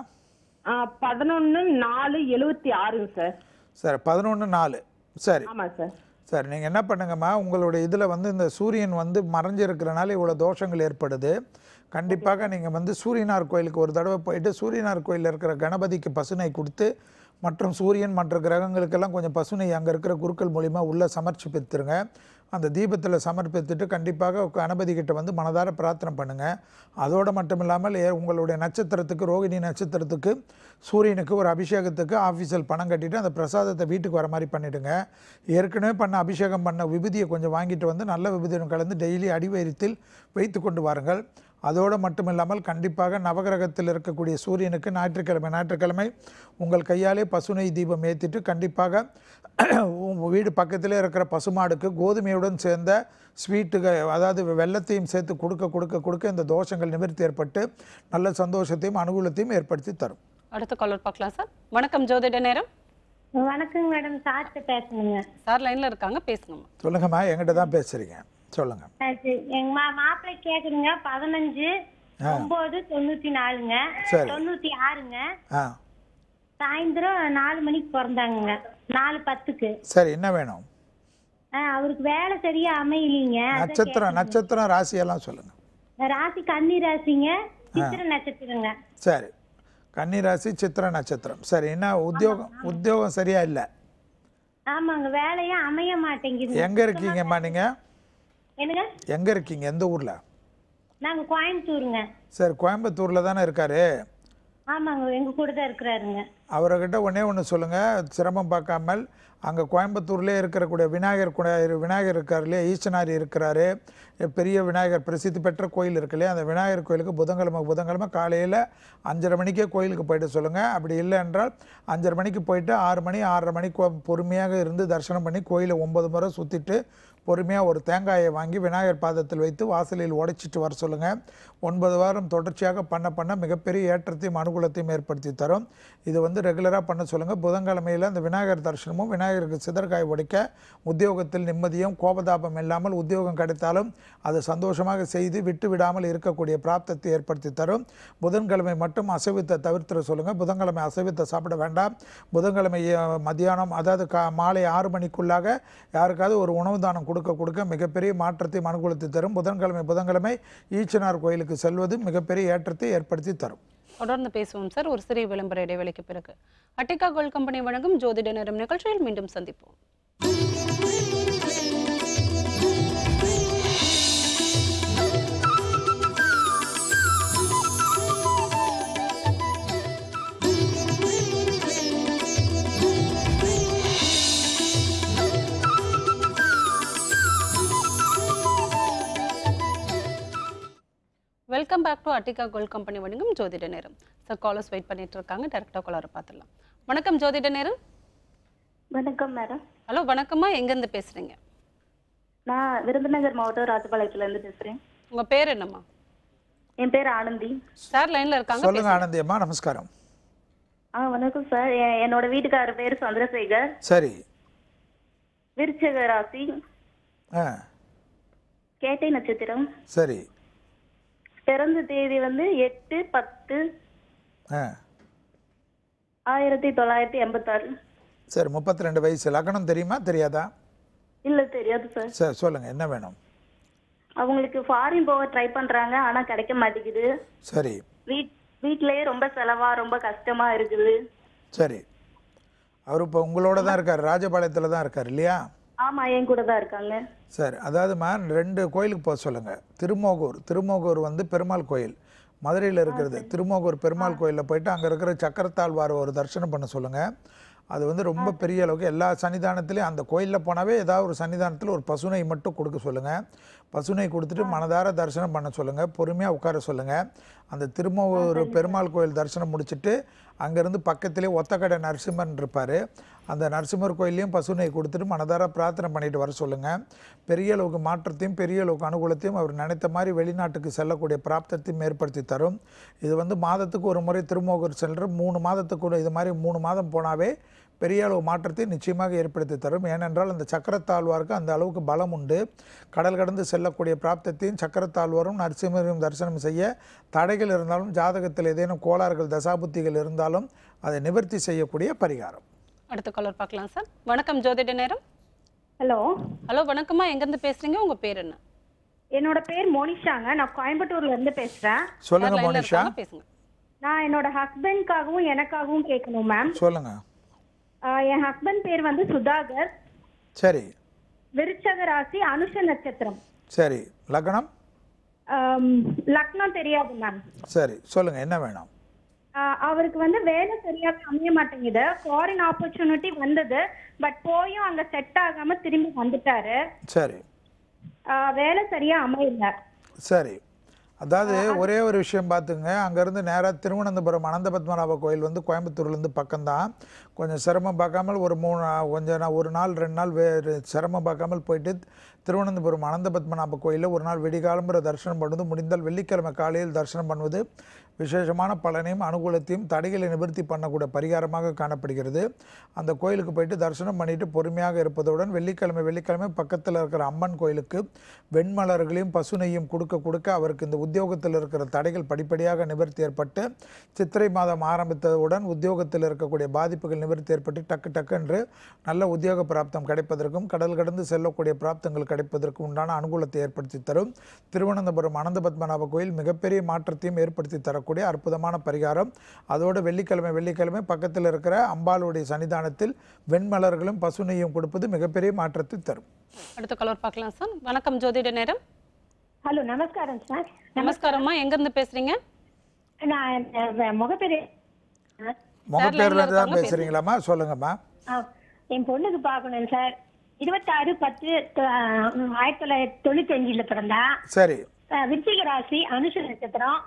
11/4/76 சார். சரி, 11/4. சரி. ஆமா சார். சரி, நீங்கள் என்ன பண்ணுங்கம்மா, உங்களுடைய இதில் வந்து இந்த சூரியன் வந்து மறைஞ்சிருக்கிறனால இவ்வளோ தோஷங்கள் ஏற்படுது. கண்டிப்பாக நீங்கள் வந்து சூரியனார் கோயிலுக்கு ஒரு தடவை போயிட்டு சூரியனார் கோயிலில் இருக்கிற கணபதிக்கு பசுனை கொடுத்து மற்றும் சூரியன் மற்ற கிரகங்களுக்கெல்லாம் கொஞ்சம் பசுனை அங்கே இருக்கிற குருக்கள் மூலிமா உள்ளே சமர்ப்பித்துருங்க. அந்த தீபத்தில் சமர்ப்பித்துட்டு கண்டிப்பாக கணபதி கிட்ட வந்து மனதார பிரார்த்தனை பண்ணுங்கள். அதோடு மட்டும் இல்லாமல் உங்களுடைய நட்சத்திரத்துக்கு ரோகிணி நட்சத்திரத்துக்கு சூரியனுக்கு ஒரு அபிஷேகத்துக்கு ஆஃபீஸில் பணம் கட்டிட்டு அந்த பிரசாதத்தை வீட்டுக்கு வர மாதிரி பண்ணிவிடுங்க. ஏற்கனவே பண்ண அபிஷேகம் பண்ண விபூதியை கொஞ்சம் வாங்கிட்டு வந்து நல்ல விபூதியும் கலந்து டெய்லி அடிவயிறத்தில் வைத்து கொண்டு வாருங்கள். அதோடு மட்டும் இல்லாமல் கண்டிப்பாக நவகிரகத்தில் இருக்கக்கூடிய சூரியனுக்கு ஞாயிற்றுக்கிழமை உங்கள் கையாலே பசுனை தீபம் ஏற்றிட்டு கண்டிப்பாக வீடு பக்கத்திலே இருக்கிற பசுமாடுக்கு கோதுமையுடன் சேர்ந்த ஸ்வீட்டுகள், அதாவது வெள்ளத்தையும் சேர்த்து கொடுக்க இந்த தோஷங்கள் நிவர்த்தி ஏற்பட்டு நல்ல சந்தோஷத்தையும் அனுகூலத்தையும் ஏற்படுத்தி தரும். அடுத்த காலர் பார்க்கலாம் சார். வணக்கம் ஜோதிட நேரம். வணக்கம் மேடம், சார்ட்ட பேசணுங்க. சார் லைன்ல இருக்காங்க, பேசுங்கம்மா. சொல்லுங்கம்மா, எங்கிட்ட தான் பேசுறீங்க, சொல்லுங்க. எங்க மாப்பிள்ளை கேக்குதுங்க. 15/9/94ங்க. சரி. 96ங்க. ஆ சாயந்தரம் 4 மணிக்கு பிறந்தாங்க, 4:10க்கு. சரி, என்ன வேணும்? அவருக்கு வேலை சரியா அமையலீங்க. நட்சத்திரம் ராசியெல்லாம் சொல்லுங்க. ராசி கன்னி ராசிங்க, சித்திர நட்சத்திரங்க. சரி, கன்னி ராசி, சித்திர நட்சத்திரம். சரி, என்ன உத்தியோகம் சரியா இல்லை? ஆமாங்க, வேலையே அமைய மாட்டேங்குது. எங்க இருக்கீங்கம்மா நீங்க? என்னங்க? எங்க இருக்கீங்க, எந்த ஊர்ல? நாங்க கோயம்புத்தூருங்க. சரி, கோயம்புத்தூர்ல தானே இருக்காரு? ஆமாங்க, எங்க கூட தான் இருக்கிறாருங்க. அவர்கிட்ட ஒன்று சொல்லுங்க, சிரமம் பார்க்காமல் அங்கே கோயம்புத்தூர்லேயே இருக்கக்கூடிய விநாயகர் இருக்கார் இல்லையா, ஈச்சனாரி இருக்கிறாரு, பெரிய விநாயகர் பிரசித்தி பெற்ற கோயில் இருக்கு இல்லையா, அந்த விநாயகர் கோயிலுக்கு புதன்கிழமை காலையில் 5:30 மணிக்கே கோயிலுக்கு போயிட்டு சொல்லுங்கள். அப்படி இல்லை என்றால் 5:30 மணிக்கு போயிட்டு 6 மணி 6:30 மணிக்கு பொறுமையாக இருந்து தரிசனம் பண்ணி கோயிலை 9 முறை சுற்றிட்டு பொறுமையாக ஒரு தேங்காயை வாங்கி விநாயகர் பாதத்தில் வைத்து வாசலில் உடைச்சிட்டு வர சொல்லுங்கள். 9 வாரம் தொடர்ச்சியாக பண்ண மிகப்பெரிய ஏற்றத்தையும் அனுகூலத்தையும் ஏற்படுத்தி தரும். இது ரெகுலராக பண்ண சொல்லுங்கள். புதன்கிழமையில் அந்த விநாயகர் தரிசனமும் விநாயகருக்கு சிதற்காய் உடைக்க உத்தியோகத்தில் நிம்மதியும் கோபதாபம் இல்லாமல் உத்தியோகம் கிடைத்தாலும் அது சந்தோஷமாக செய்து விட்டு விடாமல் இருக்கக்கூடிய பிராப்தத்தை ஏற்படுத்தி தரும். புதன்கிழமை மட்டும் அசைவத்தை தவிர்த்துற சொல்லுங்கள். புதன்கிழமை அசைவத்தை சாப்பிட வேண்டாம். புதன்கிழமை மத்தியானம், அதாவது மாலை 6 மணிக்குள்ளாக யாருக்காவது ஒரு உணவு தானம் கொடுக்க மிகப்பெரிய மாற்றத்தை அனுகூலத்தை தரும். புதன்கிழமை ஈச்சனார் கோயிலுக்கு செல்வது மிகப்பெரிய ஏற்றத்தை ஏற்படுத்தி தரும். தொடர்ந்து பேசுவோம் சார், ஒரு சிறிய விளம்பர இடைவெளிக்கு பிறகு. அட்டிகா கோல்ட் கம்பெனி வழங்கும் ஜோதிட நேரம் நிகழ்ச்சியில் மீண்டும் சந்திப்போம். Welcome back to Attica Gold Company வழங்கும் ஜோதிட நேரம். சார் காலர்ஸ் வெயிட் பண்ணிட்டு இருக்காங்க, டைரக்டா காலரை பார்த்துடலாம். வணக்கம் ஜோதிட நேரம். வணக்கம் மேடம். ஹலோ, வணக்கம்மா, எங்கேருந்து பேசுறீங்க? நான் விருதுநகர் மாவட்டம் ராஜபாளையத்துலேருந்து பேசுகிறேன். உங்கள் பேர் என்னம்மா? என் பேர் ஆனந்தி. சார் லைனில் இருக்காங்க, சொல்லுங்க. ஆனந்தி அம்மா, நமஸ்காரம். வணக்கம் சார். என்னோட வீட்டுக்காரர் பேர் சந்திரசேகர். சரி. விருச்சிக ராசி, கேட்டை நட்சத்திரம். சரி. பிறந்த தேதி 8/10/1986. சரி, 32 வயசு. லக்னம் தெரியுமா தெரியாதா? இல்ல, தெரியாது சார். சரி, சொல்லுங்க, என்ன வேணும்? அவங்களுக்கு ஃபாரின் போக ட்ரை பண்றாங்க, ஆனா கிடைக்க மாட்டேங்குது. சரி. வீட்லயே ரொம்ப செலவா, ரொம்ப கஷ்டமா இருக்குது. சரி. அவர் இப்போ உங்களோட தான் இருக்காரு, ராஜபாளையத்தில் தான் இருக்காரு இல்லையா? ஆமா, என் கூட தான் இருக்காங்க. சரி, அதாவதுமா 2 கோயிலுக்கு போக சொல்லுங்கள். திருமோகூர் பெருமாள் கோயில் மதுரையில் இருக்கிறது. திருமோகூர் பெருமாள் கோயிலில் போயிட்டு அங்கே இருக்கிற சக்கரத்தாழ்வார் ஒரு தரிசனம் பண்ண சொல்லுங்கள். அது ரொம்ப பெரிய அளவுக்கு எல்லா சன்னிதானத்துலேயும், அந்த கோயிலில் போனாவே ஏதாவது ஒரு சன்னிதானத்தில் ஒரு பசுனை மட்டும் கொடுக்க சொல்லுங்கள். பசுனை கொடுத்துட்டு மனதார தரிசனம் பண்ண சொல்லுங்கள். பொறுமையாக உட்கார சொல்லுங்கள். அந்த திருமோகூர் பெருமாள் கோயில் தரிசனம் முடிச்சுட்டு அங்கேருந்து பக்கத்திலே ஒத்தக்கடை நரசிம்மன் இருப்பார். அந்த நரசிம்மர் கோயிலையும் பசுனை கொடுத்துட்டு மனதார பிரார்த்தனை பண்ணிட்டு வர சொல்லுங்கள். பெரிய அளவுக்கு மாற்றத்தையும் பெரிய அளவுக்கு அனுகூலத்தையும் அவர் நினைத்த மாதிரி வெளிநாட்டுக்கு செல்லக்கூடிய பிராப்தத்தையும் ஏற்படுத்தி தரும். இது மாதத்துக்கு ஒரு முறை திருமோகூர் செல்ற 3 மாதத்துக்கு இது மாதிரி 3 மாதம் போனாவே பெரிய அளவு மாற்றத்தை நிச்சயமாக ஏற்படுத்தி தரும். ஏனென்றால் அந்த சக்கரத்தாழ்வாருக்கு அந்த அளவுக்கு பலம் உண்டு. கடல் கடந்து செல்லக்கூடிய பிராப்தத்தையும் சக்கரத்தாழ்வாரும் நரசிம்மரையும் தரிசனம் செய்ய தடைகள் இருந்தாலும், ஜாதகத்தில் ஏதேனும் கோளாறுகள் தசாபுத்திகள் இருந்தாலும் அதை நிவர்த்தி செய்யக்கூடிய பரிகாரம். அடுத்த காலர் பார்க்கலாம் சார். வணக்கம் ஜோதிட நேரம். ஹலோ. ஹலோ, வணக்கம்மா, எங்கேருந்து பேசுறீங்க? உங்க பேர் என்ன? என்னோட பேர் மோனிஷாங்க. நான் கோயம்புத்தூர்ல இருந்து பேசுறேன். சொல்லுங்க மோனிஷா. பேசுங்க. நான் என்னோட ஹஸ்பண்ட்காகவும் எனக்காகவும் கேட்கணும் மேம். சொல்லுங்க. என் ஹஸ்பண்ட் பேர் சுதாகர். சரி. விருச்சக ராசி, அனுஷ நட்சத்திரம். சரி. லக்னம்? லக்னம் தெரியாது மேம். சரி, சொல்லுங்க, என்ன வேணும்? அவருக்கு வேலை சரியாக அமைய மாட்டேங்குது. ஃபாரின் ஆப்பர்ச்சுனிட்டி வந்தது, பட் போயும் அங்க செட் ஆகாம திரும்பி வந்துட்டாரு. சரி. வேலை சரியா அமையல. சரி. அதாவது ஒரே ஒரு விஷயம் பார்த்துங்க. அங்கேருந்து நேராக திருவனந்தபுரம் அனந்த பத்மநாப கோயில் கோயம்புத்தூர்லேருந்து பக்கம்தான். கொஞ்சம் சிரமம் பார்க்காமல் ஒரு 1 நாள் 2 நாள் சிரமம் பார்க்காமல் போயிட்டு திருவனந்தபுரம் அனந்த பத்மநாப கோயிலில் ஒரு நாள் விடிகாலம்புற தரிசனம் பண்ணுவது, முடிந்தால் வெள்ளிக்கிழமை காலையில் தரிசனம் பண்ணுவது விசேஷமான பலனையும் அனுகூலத்தையும் தடைகளை நிவர்த்தி பண்ணக்கூடிய பரிகாரமாக காணப்படுகிறது. அந்த கோயிலுக்கு போயிட்டு தரிசனம் பண்ணிட்டு பொறுமையாக இருப்பதுடன் வெள்ளிக்கிழமை பக்கத்தில் இருக்கிற அம்மன் கோயிலுக்கு வெண்மலர்களையும் பசுனையும் கொடுக்க அவருக்கு இந்த உத்தியோகத்தில் இருக்கிற தடைகள் படிப்படியாக நிவர்த்தி ஏற்பட்டு சித்திரை மாதம் ஆரம்பித்தவுடன் உத்தியோகத்தில் இருக்கக்கூடிய பாதிப்புகள் நிவர்த்தி ஏற்பட்டு டக்கு என்று நல்ல உத்தியோக பிராப்தம் கிடைப்பதற்கும் கடல் கடந்து செல்லக்கூடிய பிராப்தங்கள் கிடைப்பதற்கும் உண்டான அனுகூலத்தை ஏற்படுத்தி தரும். திருவனந்தபுரம் அனந்த பத்மநாப கோயில் மிகப்பெரிய மாற்றத்தையும் ஏற்படுத்தி தரக்கூடிய அற்புதமான பரிகாரம். அதோடு வெள்ளிக்கிழமை பக்கத்தில் இருக்கிற அம்பாளுடைய சன்னிதானத்தில் வெண்மலர்களும் பசுனையும் கொடுப்பது மிகப்பெரிய மாற்றத்தை தரும். அடுத்த கலர் பார்க்கலாம் சார். வணக்கம் ஜோதிட நேரம். ஹலோ, நமஸ்காரம் சார். நமஸ்காரம்மா, எங்க இருந்து பேசுறீங்க? நான் முகப்பேர்ல தான் பேசுறீங்களாமா? சொல்லுங்கம்மா. என் பொண்ணுக்கு பார்க்கணும் சார். 26/10/1995 பிறந்தா. சரி. விருச்சிக ராசி, அனுஷ நட்சத்திரம்.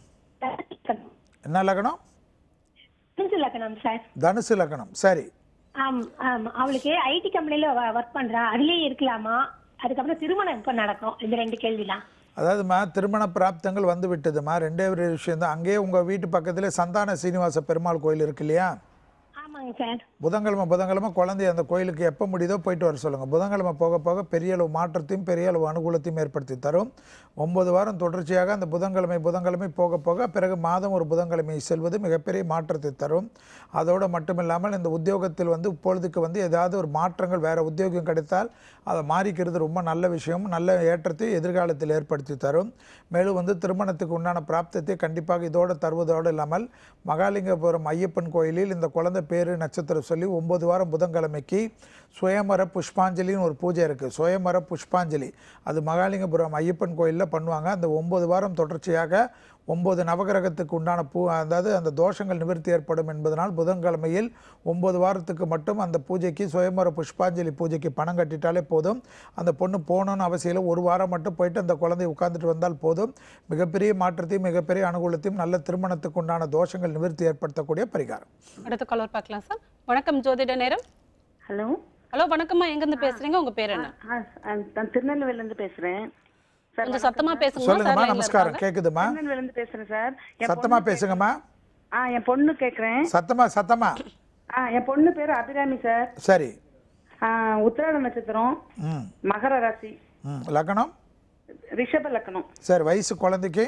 என்ன லக்னம்? தனுசு லக்னம் சார். தனுசு லக்னம். சரி. அவளுக்கு ஐடி கம்பெனில ஒர்க் பண்றா, அதுலயே இருக்கலாமா? அதுக்கப்புறம் திருமணம் எப்ப நடக்கும்? இந்த 2 கேள்விதான். அதாவதுமா திருமண பிராப்தங்கள் வந்து விட்டதுமா. ரெண்டே ஒரு விஷயம் தான். அங்கேயே உங்க வீட்டு பக்கத்துல சந்தான சீனிவாச பெருமாள் கோயில் இருக்கு இல்லையா? புதன்கிழமை குழந்தை அந்த கோயிலுக்கு எப்போ முடியுதோ போயிட்டு வர சொல்லுங்கள். புதன்கிழமை போக போக பெரிய அளவு மாற்றத்தையும் பெரிய அளவு அனுகூலத்தையும் ஏற்படுத்தி தரும். 9 வாரம் தொடர்ச்சியாக அந்த புதன்கிழமை போக போக பிறகு மாதம் ஒரு புதன்கிழமை செல்வது மிகப்பெரிய மாற்றத்தை தரும். அதோடு மட்டுமில்லாமல் இந்த உத்தியோகத்தில் இப்பொழுதுக்கு ஏதாவது ஒரு மாற்றங்கள் வேறு உத்தியோகம் கிடைத்தால் அதை மாறிக்கிறது ரொம்ப நல்ல விஷயம். நல்ல ஏற்றத்தை எதிர்காலத்தில் ஏற்படுத்தி தரும். மேலும் திருமணத்துக்கு உண்டான பிராப்தத்தை கண்டிப்பாக இதோடு தருவதோடு இல்லாமல் மகாலிங்கபுரம் ஐயப்பன் கோயிலில் இந்த குழந்தை பேரு நட்சத்திரம் சொல்லி 9 வாரம் புதன்கிழமைக்கு சுயமர புஷ்பாஞ்சலின்னு ஒரு பூஜை இருக்குது. சுயமர புஷ்பாஞ்சலி அது மகாலிங்கபுரம் ஐயப்பன் கோயிலில் பண்ணுவாங்க. அந்த 9 வாரம் தொடர்ச்சியாக 9 நவகிரகத்துக்கு உண்டான அதாவது அந்த தோஷங்கள் நிவர்த்தி ஏற்படும் என்பதனால் புதன்கிழமையில் 9 வாரத்துக்கு மட்டும் அந்த பூஜைக்கு சுயமர புஷ்பாஞ்சலி பூஜைக்கு பணம் கட்டிட்டாலே போதும். அந்த பொண்ணு போகணும்னு அவசியம் இல்லை. 1 வாரம் மட்டும் போயிட்டு அந்த குழந்தை உட்கார்ந்துட்டு வந்தால் போதும். மிகப்பெரிய மாற்றத்தையும் மிகப்பெரிய அனுகூலத்தையும் நல்ல திருமணத்துக்கு உண்டான தோஷங்கள் நிவர்த்தி ஏற்படுத்தக்கூடிய பரிகாரம். அடுத்த காலர் பார்க்கலாம் சார். வணக்கம் ஜோதிட நேரம். ஹலோ. ஹலோ, வணக்கம்மா. எங்க இருந்து பேசுறீங்க? உங்க பேர் என்ன? நான் திருநெல்வேலில இருந்து பேசுறேன். கொஞ்சம் சத்தமா பேசுங்க. சொல்லுங்கம்மா. நமஸ்காரம். கேக்குதுமா? திருநெல்வேலில இருந்து பேசுறேன் சார். சத்தமா பேசுங்கம்மா. என் பொண்ணு கேக்குறேன். சத்தமா. என் பொண்ணு பேரு அபிராமி சார். சரி. உத்திராட நட்சத்திரம், மகர ராசி, லக்னம் ரிஷப லக்னம். சரி. வயசு குழந்தைக்கு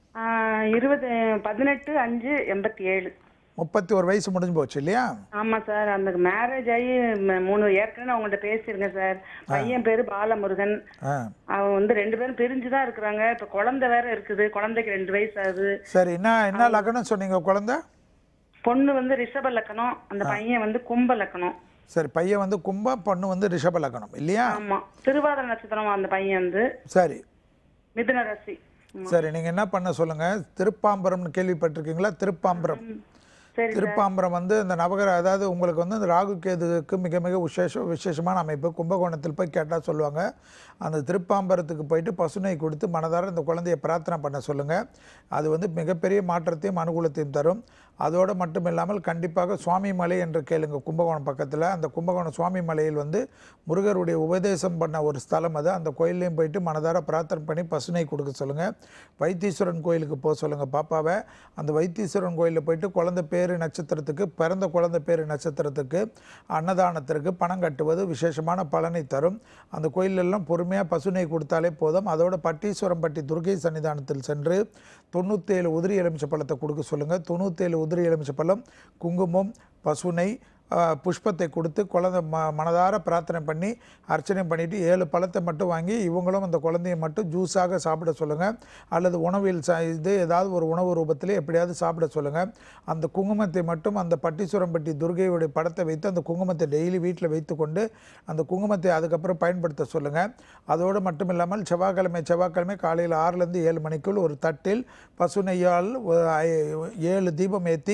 18/5/87. 31 வயசு முடிஞ்சு போச்சு இல்லையா? ஆமா சார். அந்த மேரேஜ் ஆகி 3 ஏற்கனவே அவங்கள்ட்ட பேசியிருக்கேன் சார். பையன் பேரு பாலமுருகன். அவன் 2 பேரும் பிரிஞ்சுதான் இருக்கிறாங்க. இப்ப குழந்தை வேற இருக்குது. குழந்தைக்கு 2 வயசு ஆகுது. சரி. என்ன லக்னம் சொன்னீங்க குழந்தை? பொண்ணு ரிஷப லக்னம், அந்த பையன் கும்ப லக்னம். சரி. பையன் கும்ப, பொண்ணு ரிஷப லக்னம் இல்லையா? ஆமா. திருவாதிரை நட்சத்திரம் அந்த பையன். சரி. மிதுன ராசி. சரி. நீங்க என்ன பண்ண சொல்லுங்க. திருப்பாம்பரம்னு கேள்விப்பட்டிருக்கீங்களா? திருப்பாம்பரம் இந்த நவகிர அதாவது உங்களுக்கு இந்த ராகு கேதுக்கு மிக மிக விசேஷமான அமைப்பு. கும்பகோணத்தில் போய் கேட்டால் சொல்லுவாங்க. அந்த திருப்பாம்பரத்துக்கு போயிட்டு பசுனை கொடுத்து மனதார இந்த குழந்தைய பிரார்த்தனை பண்ண சொல்லுங்கள். அது மிகப்பெரிய மாற்றத்தையும் அனுகூலத்தையும் தரும். அதோடு மட்டும் இல்லாமல் கண்டிப்பாக சுவாமி மலை என்று கேளுங்க. கும்பகோணம் பக்கத்தில் அந்த கும்பகோணம் சுவாமி மலையில் முருகருடைய உபதேசம் பண்ண ஒரு ஸ்தலம் அது. அந்த கோயிலையும் போயிட்டு மனதார பிரார்த்தனை பண்ணி பசுனை கொடுக்க சொல்லுங்கள். வைத்தீஸ்வரன் கோயிலுக்கு போக சொல்லுங்கள் பாப்பாவை. அந்த வைத்தீஸ்வரன் கோயிலில் போயிட்டு குழந்தை பேரு நட்சத்திரத்துக்கு பிறந்த குழந்தை பேரு நட்சத்திரத்துக்கு அன்னதானத்திற்கு பணம் கட்டுவது விசேஷமான பலனை தரும். அந்த கோயிலெல்லாம் பொறுமையாக பசுனை கொடுத்தாலே போதும். அதோட பட்டீஸ்வரம்பட்டி துர்கை சன்னிதானத்தில் சென்று 97 உதிரி எலுமிச்சை பழத்தை கொடுக்க சொல்லுங்கள். 97 உதிரி எலுமிச்சை பழம், குங்குமம், பசுனை, புஷ்பத்தை கொடுத்து குழந்தை மனதார பிரார்த்தனை பண்ணி அர்ச்சனை பண்ணிவிட்டு 7 பழத்தை மட்டும் வாங்கி இவங்களும் அந்த குழந்தையை மட்டும் ஜூஸாக சாப்பிட சொல்லுங்கள். அல்லது உணவில் ஏதாவது ஒரு உணவு ரூபத்திலே எப்படியாவது சாப்பிட சொல்லுங்கள். அந்த குங்குமத்தை மட்டும் அந்த பட்டீஸ்வரம்பட்டி துர்கையுடைய படத்தை வைத்து அந்த குங்குமத்தை டெய்லி வீட்டில் வைத்து கொண்டு அந்த குங்குமத்தை அதுக்கப்புறம் பயன்படுத்த சொல்லுங்கள். அதோடு மட்டும் இல்லாமல் செவ்வாய்க்கிழமை காலையில் 6லேருந்து 7 மணிக்குள் ஒரு தட்டில் பசு நெய்யால் 7 தீபம் ஏற்றி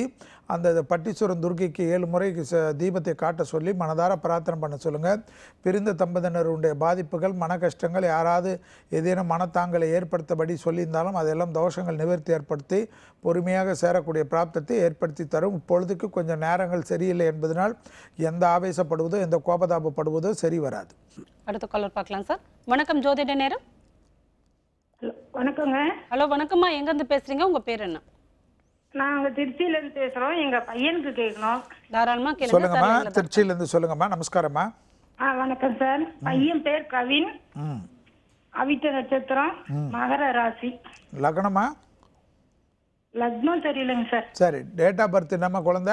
அந்த பட்டீஸ்வரன் துர்க்கைக்கு 7 முறை தீபத்தை காட்ட சொல்லி மனதார பிரார்த்தனை பண்ண சொல்லுங்கள். பிரிந்த தம்பதியினருடைய பாதிப்புகள், மன கஷ்டங்கள், யாராவது ஏதேனும் மனத்தாங்களை ஏற்படுத்தபடி சொல்லியிருந்தாலும் அதெல்லாம் தோஷங்கள் நிவர்த்தி ஏற்படுத்தி பொறுமையாக சேரக்கூடிய பிராப்தத்தை ஏற்படுத்தி தரும். இப்பொழுதுக்கு கொஞ்சம் நேரங்கள் சரியில்லை என்பதனால் எந்த ஆவேசப்படுவதோ எந்த கோபதாபப்படுவதோ சரி வராது. அடுத்த காலர் பார்க்கலாம் சார். வணக்கம் ஜோதிட நேரம். வணக்கங்க. ஹலோ வணக்கம்மா, எங்கேருந்து பேசுறீங்க, உங்க பேர் என்ன? நாங்க திருச்சியில இருந்து பேசுறோம். எங்க பையனுக்கு கேட்கணும். தாராளமா கேளுங்க. சொல்லுங்கம்மா, திருச்சியில இருந்து சொல்லுங்கம்மா. நமஸ்காரம்மா. வணக்கம் சார். பையன் பேர் கவின். அவிட்ட நட்சத்திரம், மகர ராசி. லக்னமா? லக்னம் தெரியலங்க சார். சரி, டேட் ஆஃப் பர்த் என்னம்மா குழந்தை?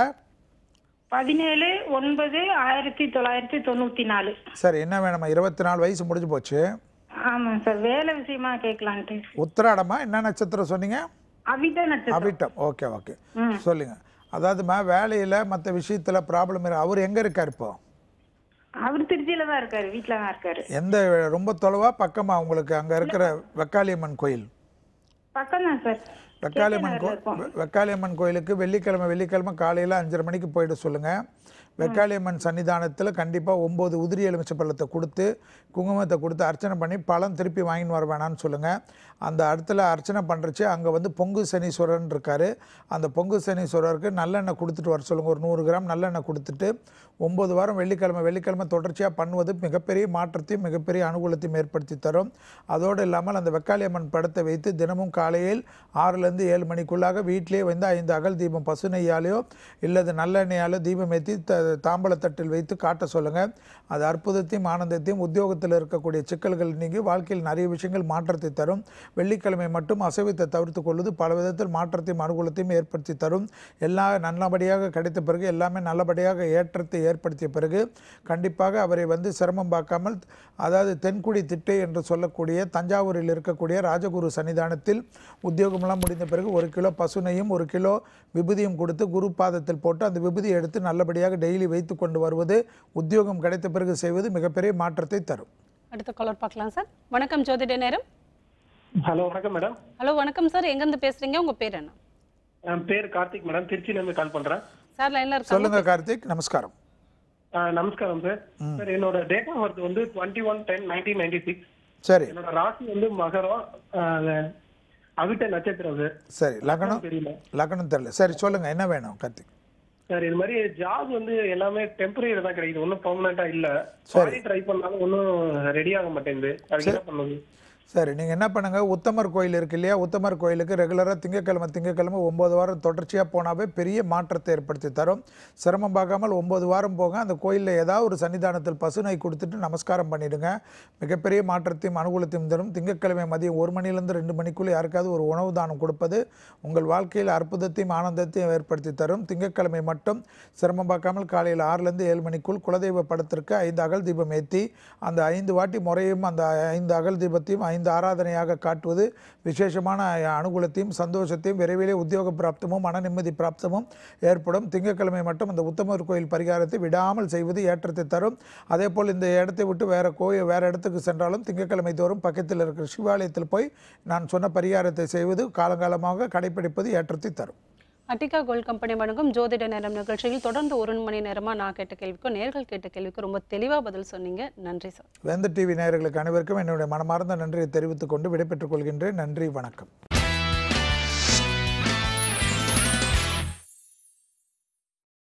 17/9/1994. சரி, என்ன வேணுமா? 24 வயசு முடிஞ்சு போச்சு. ஆமாங்க சார், வேலை விஷயமா கேட்கலான்ட்டு. உத்திராடமா? என்ன நட்சத்திரம் சொன்னீங்க? அவிட்ட நட்சத்திரம். அவிட்டம். ஓகே ஓகே, சொல்லுங்க. அதாவதுமா வேலையில் மற்ற விஷயத்தில் ப்ராப்ளம் இருக்கு. அவர் எங்கே இருக்கார் இப்போ? அவர் திருச்சியில தான் இருக்காரு, வீட்டில் தான் இருக்காரு. எந்த, ரொம்ப தொலைவா பக்கமா உங்களுக்கு அங்கே இருக்கிற வெக்காளியம்மன் கோயில்? பக்கம் தான் சார். வெக்காளியம்மன் கோயிலுக்கு வெள்ளிக்கிழமை காலையில் 5:30 மணிக்கு போயிட்டு சொல்லுங்கள். வெக்காளியம்மன் சன்னிதானத்தில் கண்டிப்பாக 9 உதிரி எலுமிச்சை பழத்தை கொடுத்து குங்குமத்தை கொடுத்து அர்ச்சனை பண்ணி பழம் திருப்பி வாங்கின்னு வர வேணான்னு சொல்லுங்கள். அந்த இடத்துல அர்ச்சனை பண்ணுறச்சு அங்கே வந்து பொங்கு சனீஸ்வரன் இருக்கார். அந்த பொங்கு சனீஸ்வரருக்கு நல்லெண்ணெய் கொடுத்துட்டு வர சொல்லுங்கள். ஒரு 100 கிராம் நல்லெண்ணெய் கொடுத்துட்டு 9 வாரம் வெள்ளிக்கிழமை தொடர்ச்சியாக பண்ணுவது மிகப்பெரிய மாற்றத்தையும் மிகப்பெரிய அனுகூலத்தையும் ஏற்படுத்தி தரும். அதோடு இல்லாமல் அந்த வெக்காளியம்மன் படத்தை வைத்து தினமும் காலையில் 6லேருந்து 7 மணிக்குள்ளாக வீட்டிலே வந்து 5 அகல் தீபம் பசு நெய்யாலையோ இல்லது நல்லெண்ணெயாலோ தீபம் ஏற்றி தாம்பலத்தட்டில் வைத்து காட்ட சொல்லுங்கள். அது அற்புதத்தையும் ஆனந்தத்தையும் உத்தியோகத்தில் இருக்கக்கூடிய சிக்கல்கள் நீங்கி வாழ்க்கையில் நிறைய விஷயங்கள் மாற்றத்தை தரும். வெள்ளிக்கிழமை மட்டும் அசைவத்தை தவிர்த்து கொள்வது பல விதத்தில் மாற்றத்தையும் அனுகூலத்தையும் ஏற்படுத்தி தரும். எல்லாம் நல்லபடியாக கிடைத்த பிறகு, எல்லாமே நல்லபடியாக ஏற்றத்தை ஏற்படுத்திய பிறகு கண்டிப்பாக அவரை வந்து சிரமம் பார்க்காமல், அதாவது தென்குடி திட்டை என்று சொல்லக்கூடிய தஞ்சாவூரில் இருக்கக்கூடிய ராஜகுரு சன்னிதானத்தில் உத்தியோகமெல்லாம் முடிந்த பிறகு 1 கிலோ பசுனையும் 1 கிலோ விபூதியும் கொடுத்து குரு பாதத்தில் போட்டு அந்த விபூதியை எடுத்து நல்லபடியாக டெய்லி வைத்து கொண்டு வருவது, உத்தியோகம் கிடைத்த பிறகு செய்வது மிகப்பெரிய மாற்றத்தை தரும். அடுத்த காலர் பார்க்கலாம் சார். வணக்கம் ஜோதிட நேரம். ஹலோ வணக்கம் மேடம். ஹலோ வணக்கம் சார், எங்கேருந்து பேசுறீங்க, உங்க பேர் என்ன? என் பேர் கார்த்திக் மேடம், திருச்சியில இருந்து கால் பண்றேன். சார் லைன்ல இருக்காங்க. சொல்லுங்க கார்த்திக். நமஸ்காரம். நமஸ்காரம் சார். சார் என்னோட டேட் ஆஃப் பர்த் வந்து 21/10/1996. சரி. என்னோட ராசி வந்து மகரம், அவிட்ட நட்சத்திரம் சார். சரி, லக்னம் தெரியல. சரி சொல்லுங்க, என்ன வேணும் கார்த்திக்? சார் இது மாதிரி ஜாப் வந்து எல்லாமே டெம்பரரி தான் கிடைக்குது, ஒன்றும் பெர்மனண்டா இல்ல. சரி, ட்ரை பண்ணாலும் ஒன்றும் ரெடி ஆக மாட்டேங்குது. அதுக்கு என்ன பண்ணுது? சரி, நீங்கள் என்ன பண்ணுங்கள், உத்தமர் கோயில் இருக்கு இல்லையா, உத்தமர் கோயிலுக்கு ரெகுலராக திங்கக்கிழமை 9 வாரம் தொடர்ச்சியாக போனாவே பெரிய மாற்றத்தை ஏற்படுத்தி தரும். சிரமம் பார்க்காமல் 9 வாரம் போங்க. அந்த கோயிலில் ஏதாவது ஒரு சன்னிதானத்தில் பசுனை கொடுத்துட்டு நமஸ்காரம் பண்ணிவிடுங்க. மிகப்பெரிய மாற்றத்தையும் அனுகூலத்தையும் தரும். திங்கக்கிழமை மதியம் 1 மணிலேருந்து 2 மணிக்குள்ளே யாருக்காவது ஒரு உணவு தானம் கொடுப்பது உங்கள் வாழ்க்கையில் அற்புதத்தையும் ஆனந்தத்தையும் ஏற்படுத்தி தரும். திங்கக்கிழமை மட்டும் சிரமம் பார்க்காமல் காலையில் 6லேருந்து 7 மணிக்குள் குலதெய்வ படத்திற்கு 5 அகல் தீபம் ஏற்றி அந்த 5 வாட்டி முறையும் அந்த 5 அகல் தீபத்தையும் 5 ஆராதனையாக காட்டுவது விசேஷமான அனுகூலத்தையும் சந்தோஷத்தையும் விரைவிலே உத்தியோக பிராப்தமும் மன நிம்மதி பிராப்தமும் ஏற்படும். திங்கட்கிழமை மட்டும் அந்த உத்தமர் கோயில் பரிகாரத்தை விடாமல் செய்வது ஏற்றத்தை தரும். அதே போல் இந்த இடத்தை விட்டு வேறு இடத்துக்கு சென்றாலும் திங்கட்கிழமை தோறும் பக்கத்தில் இருக்கிற சிவாலயத்தில் போய் நான் சொன்ன பரிகாரத்தை செய்வது காலங்காலமாக கடைபிடிப்பது ஏற்றத்தை தரும். அட்டிகா கோல்ட் கம்பெனி வழங்கும் ஜோதிட நேரம் நிகழ்ச்சியில் தொடர்ந்து 1 மணி நேரமாக நான் கேட்ட கேள்விக்கும் நேர்கள் கேட்ட கேள்விக்கும் ரொம்ப தெளிவாக பதில் சொன்னீங்க. நன்றி சார். வெந்தர் டிவி நேயர்களுக்கு அனைவருக்கும் என்னுடைய மனமார்ந்த நன்றியை தெரிவித்துக் கொண்டு விடைபெற்றுக் கொள்கின்றேன். நன்றி, வணக்கம்.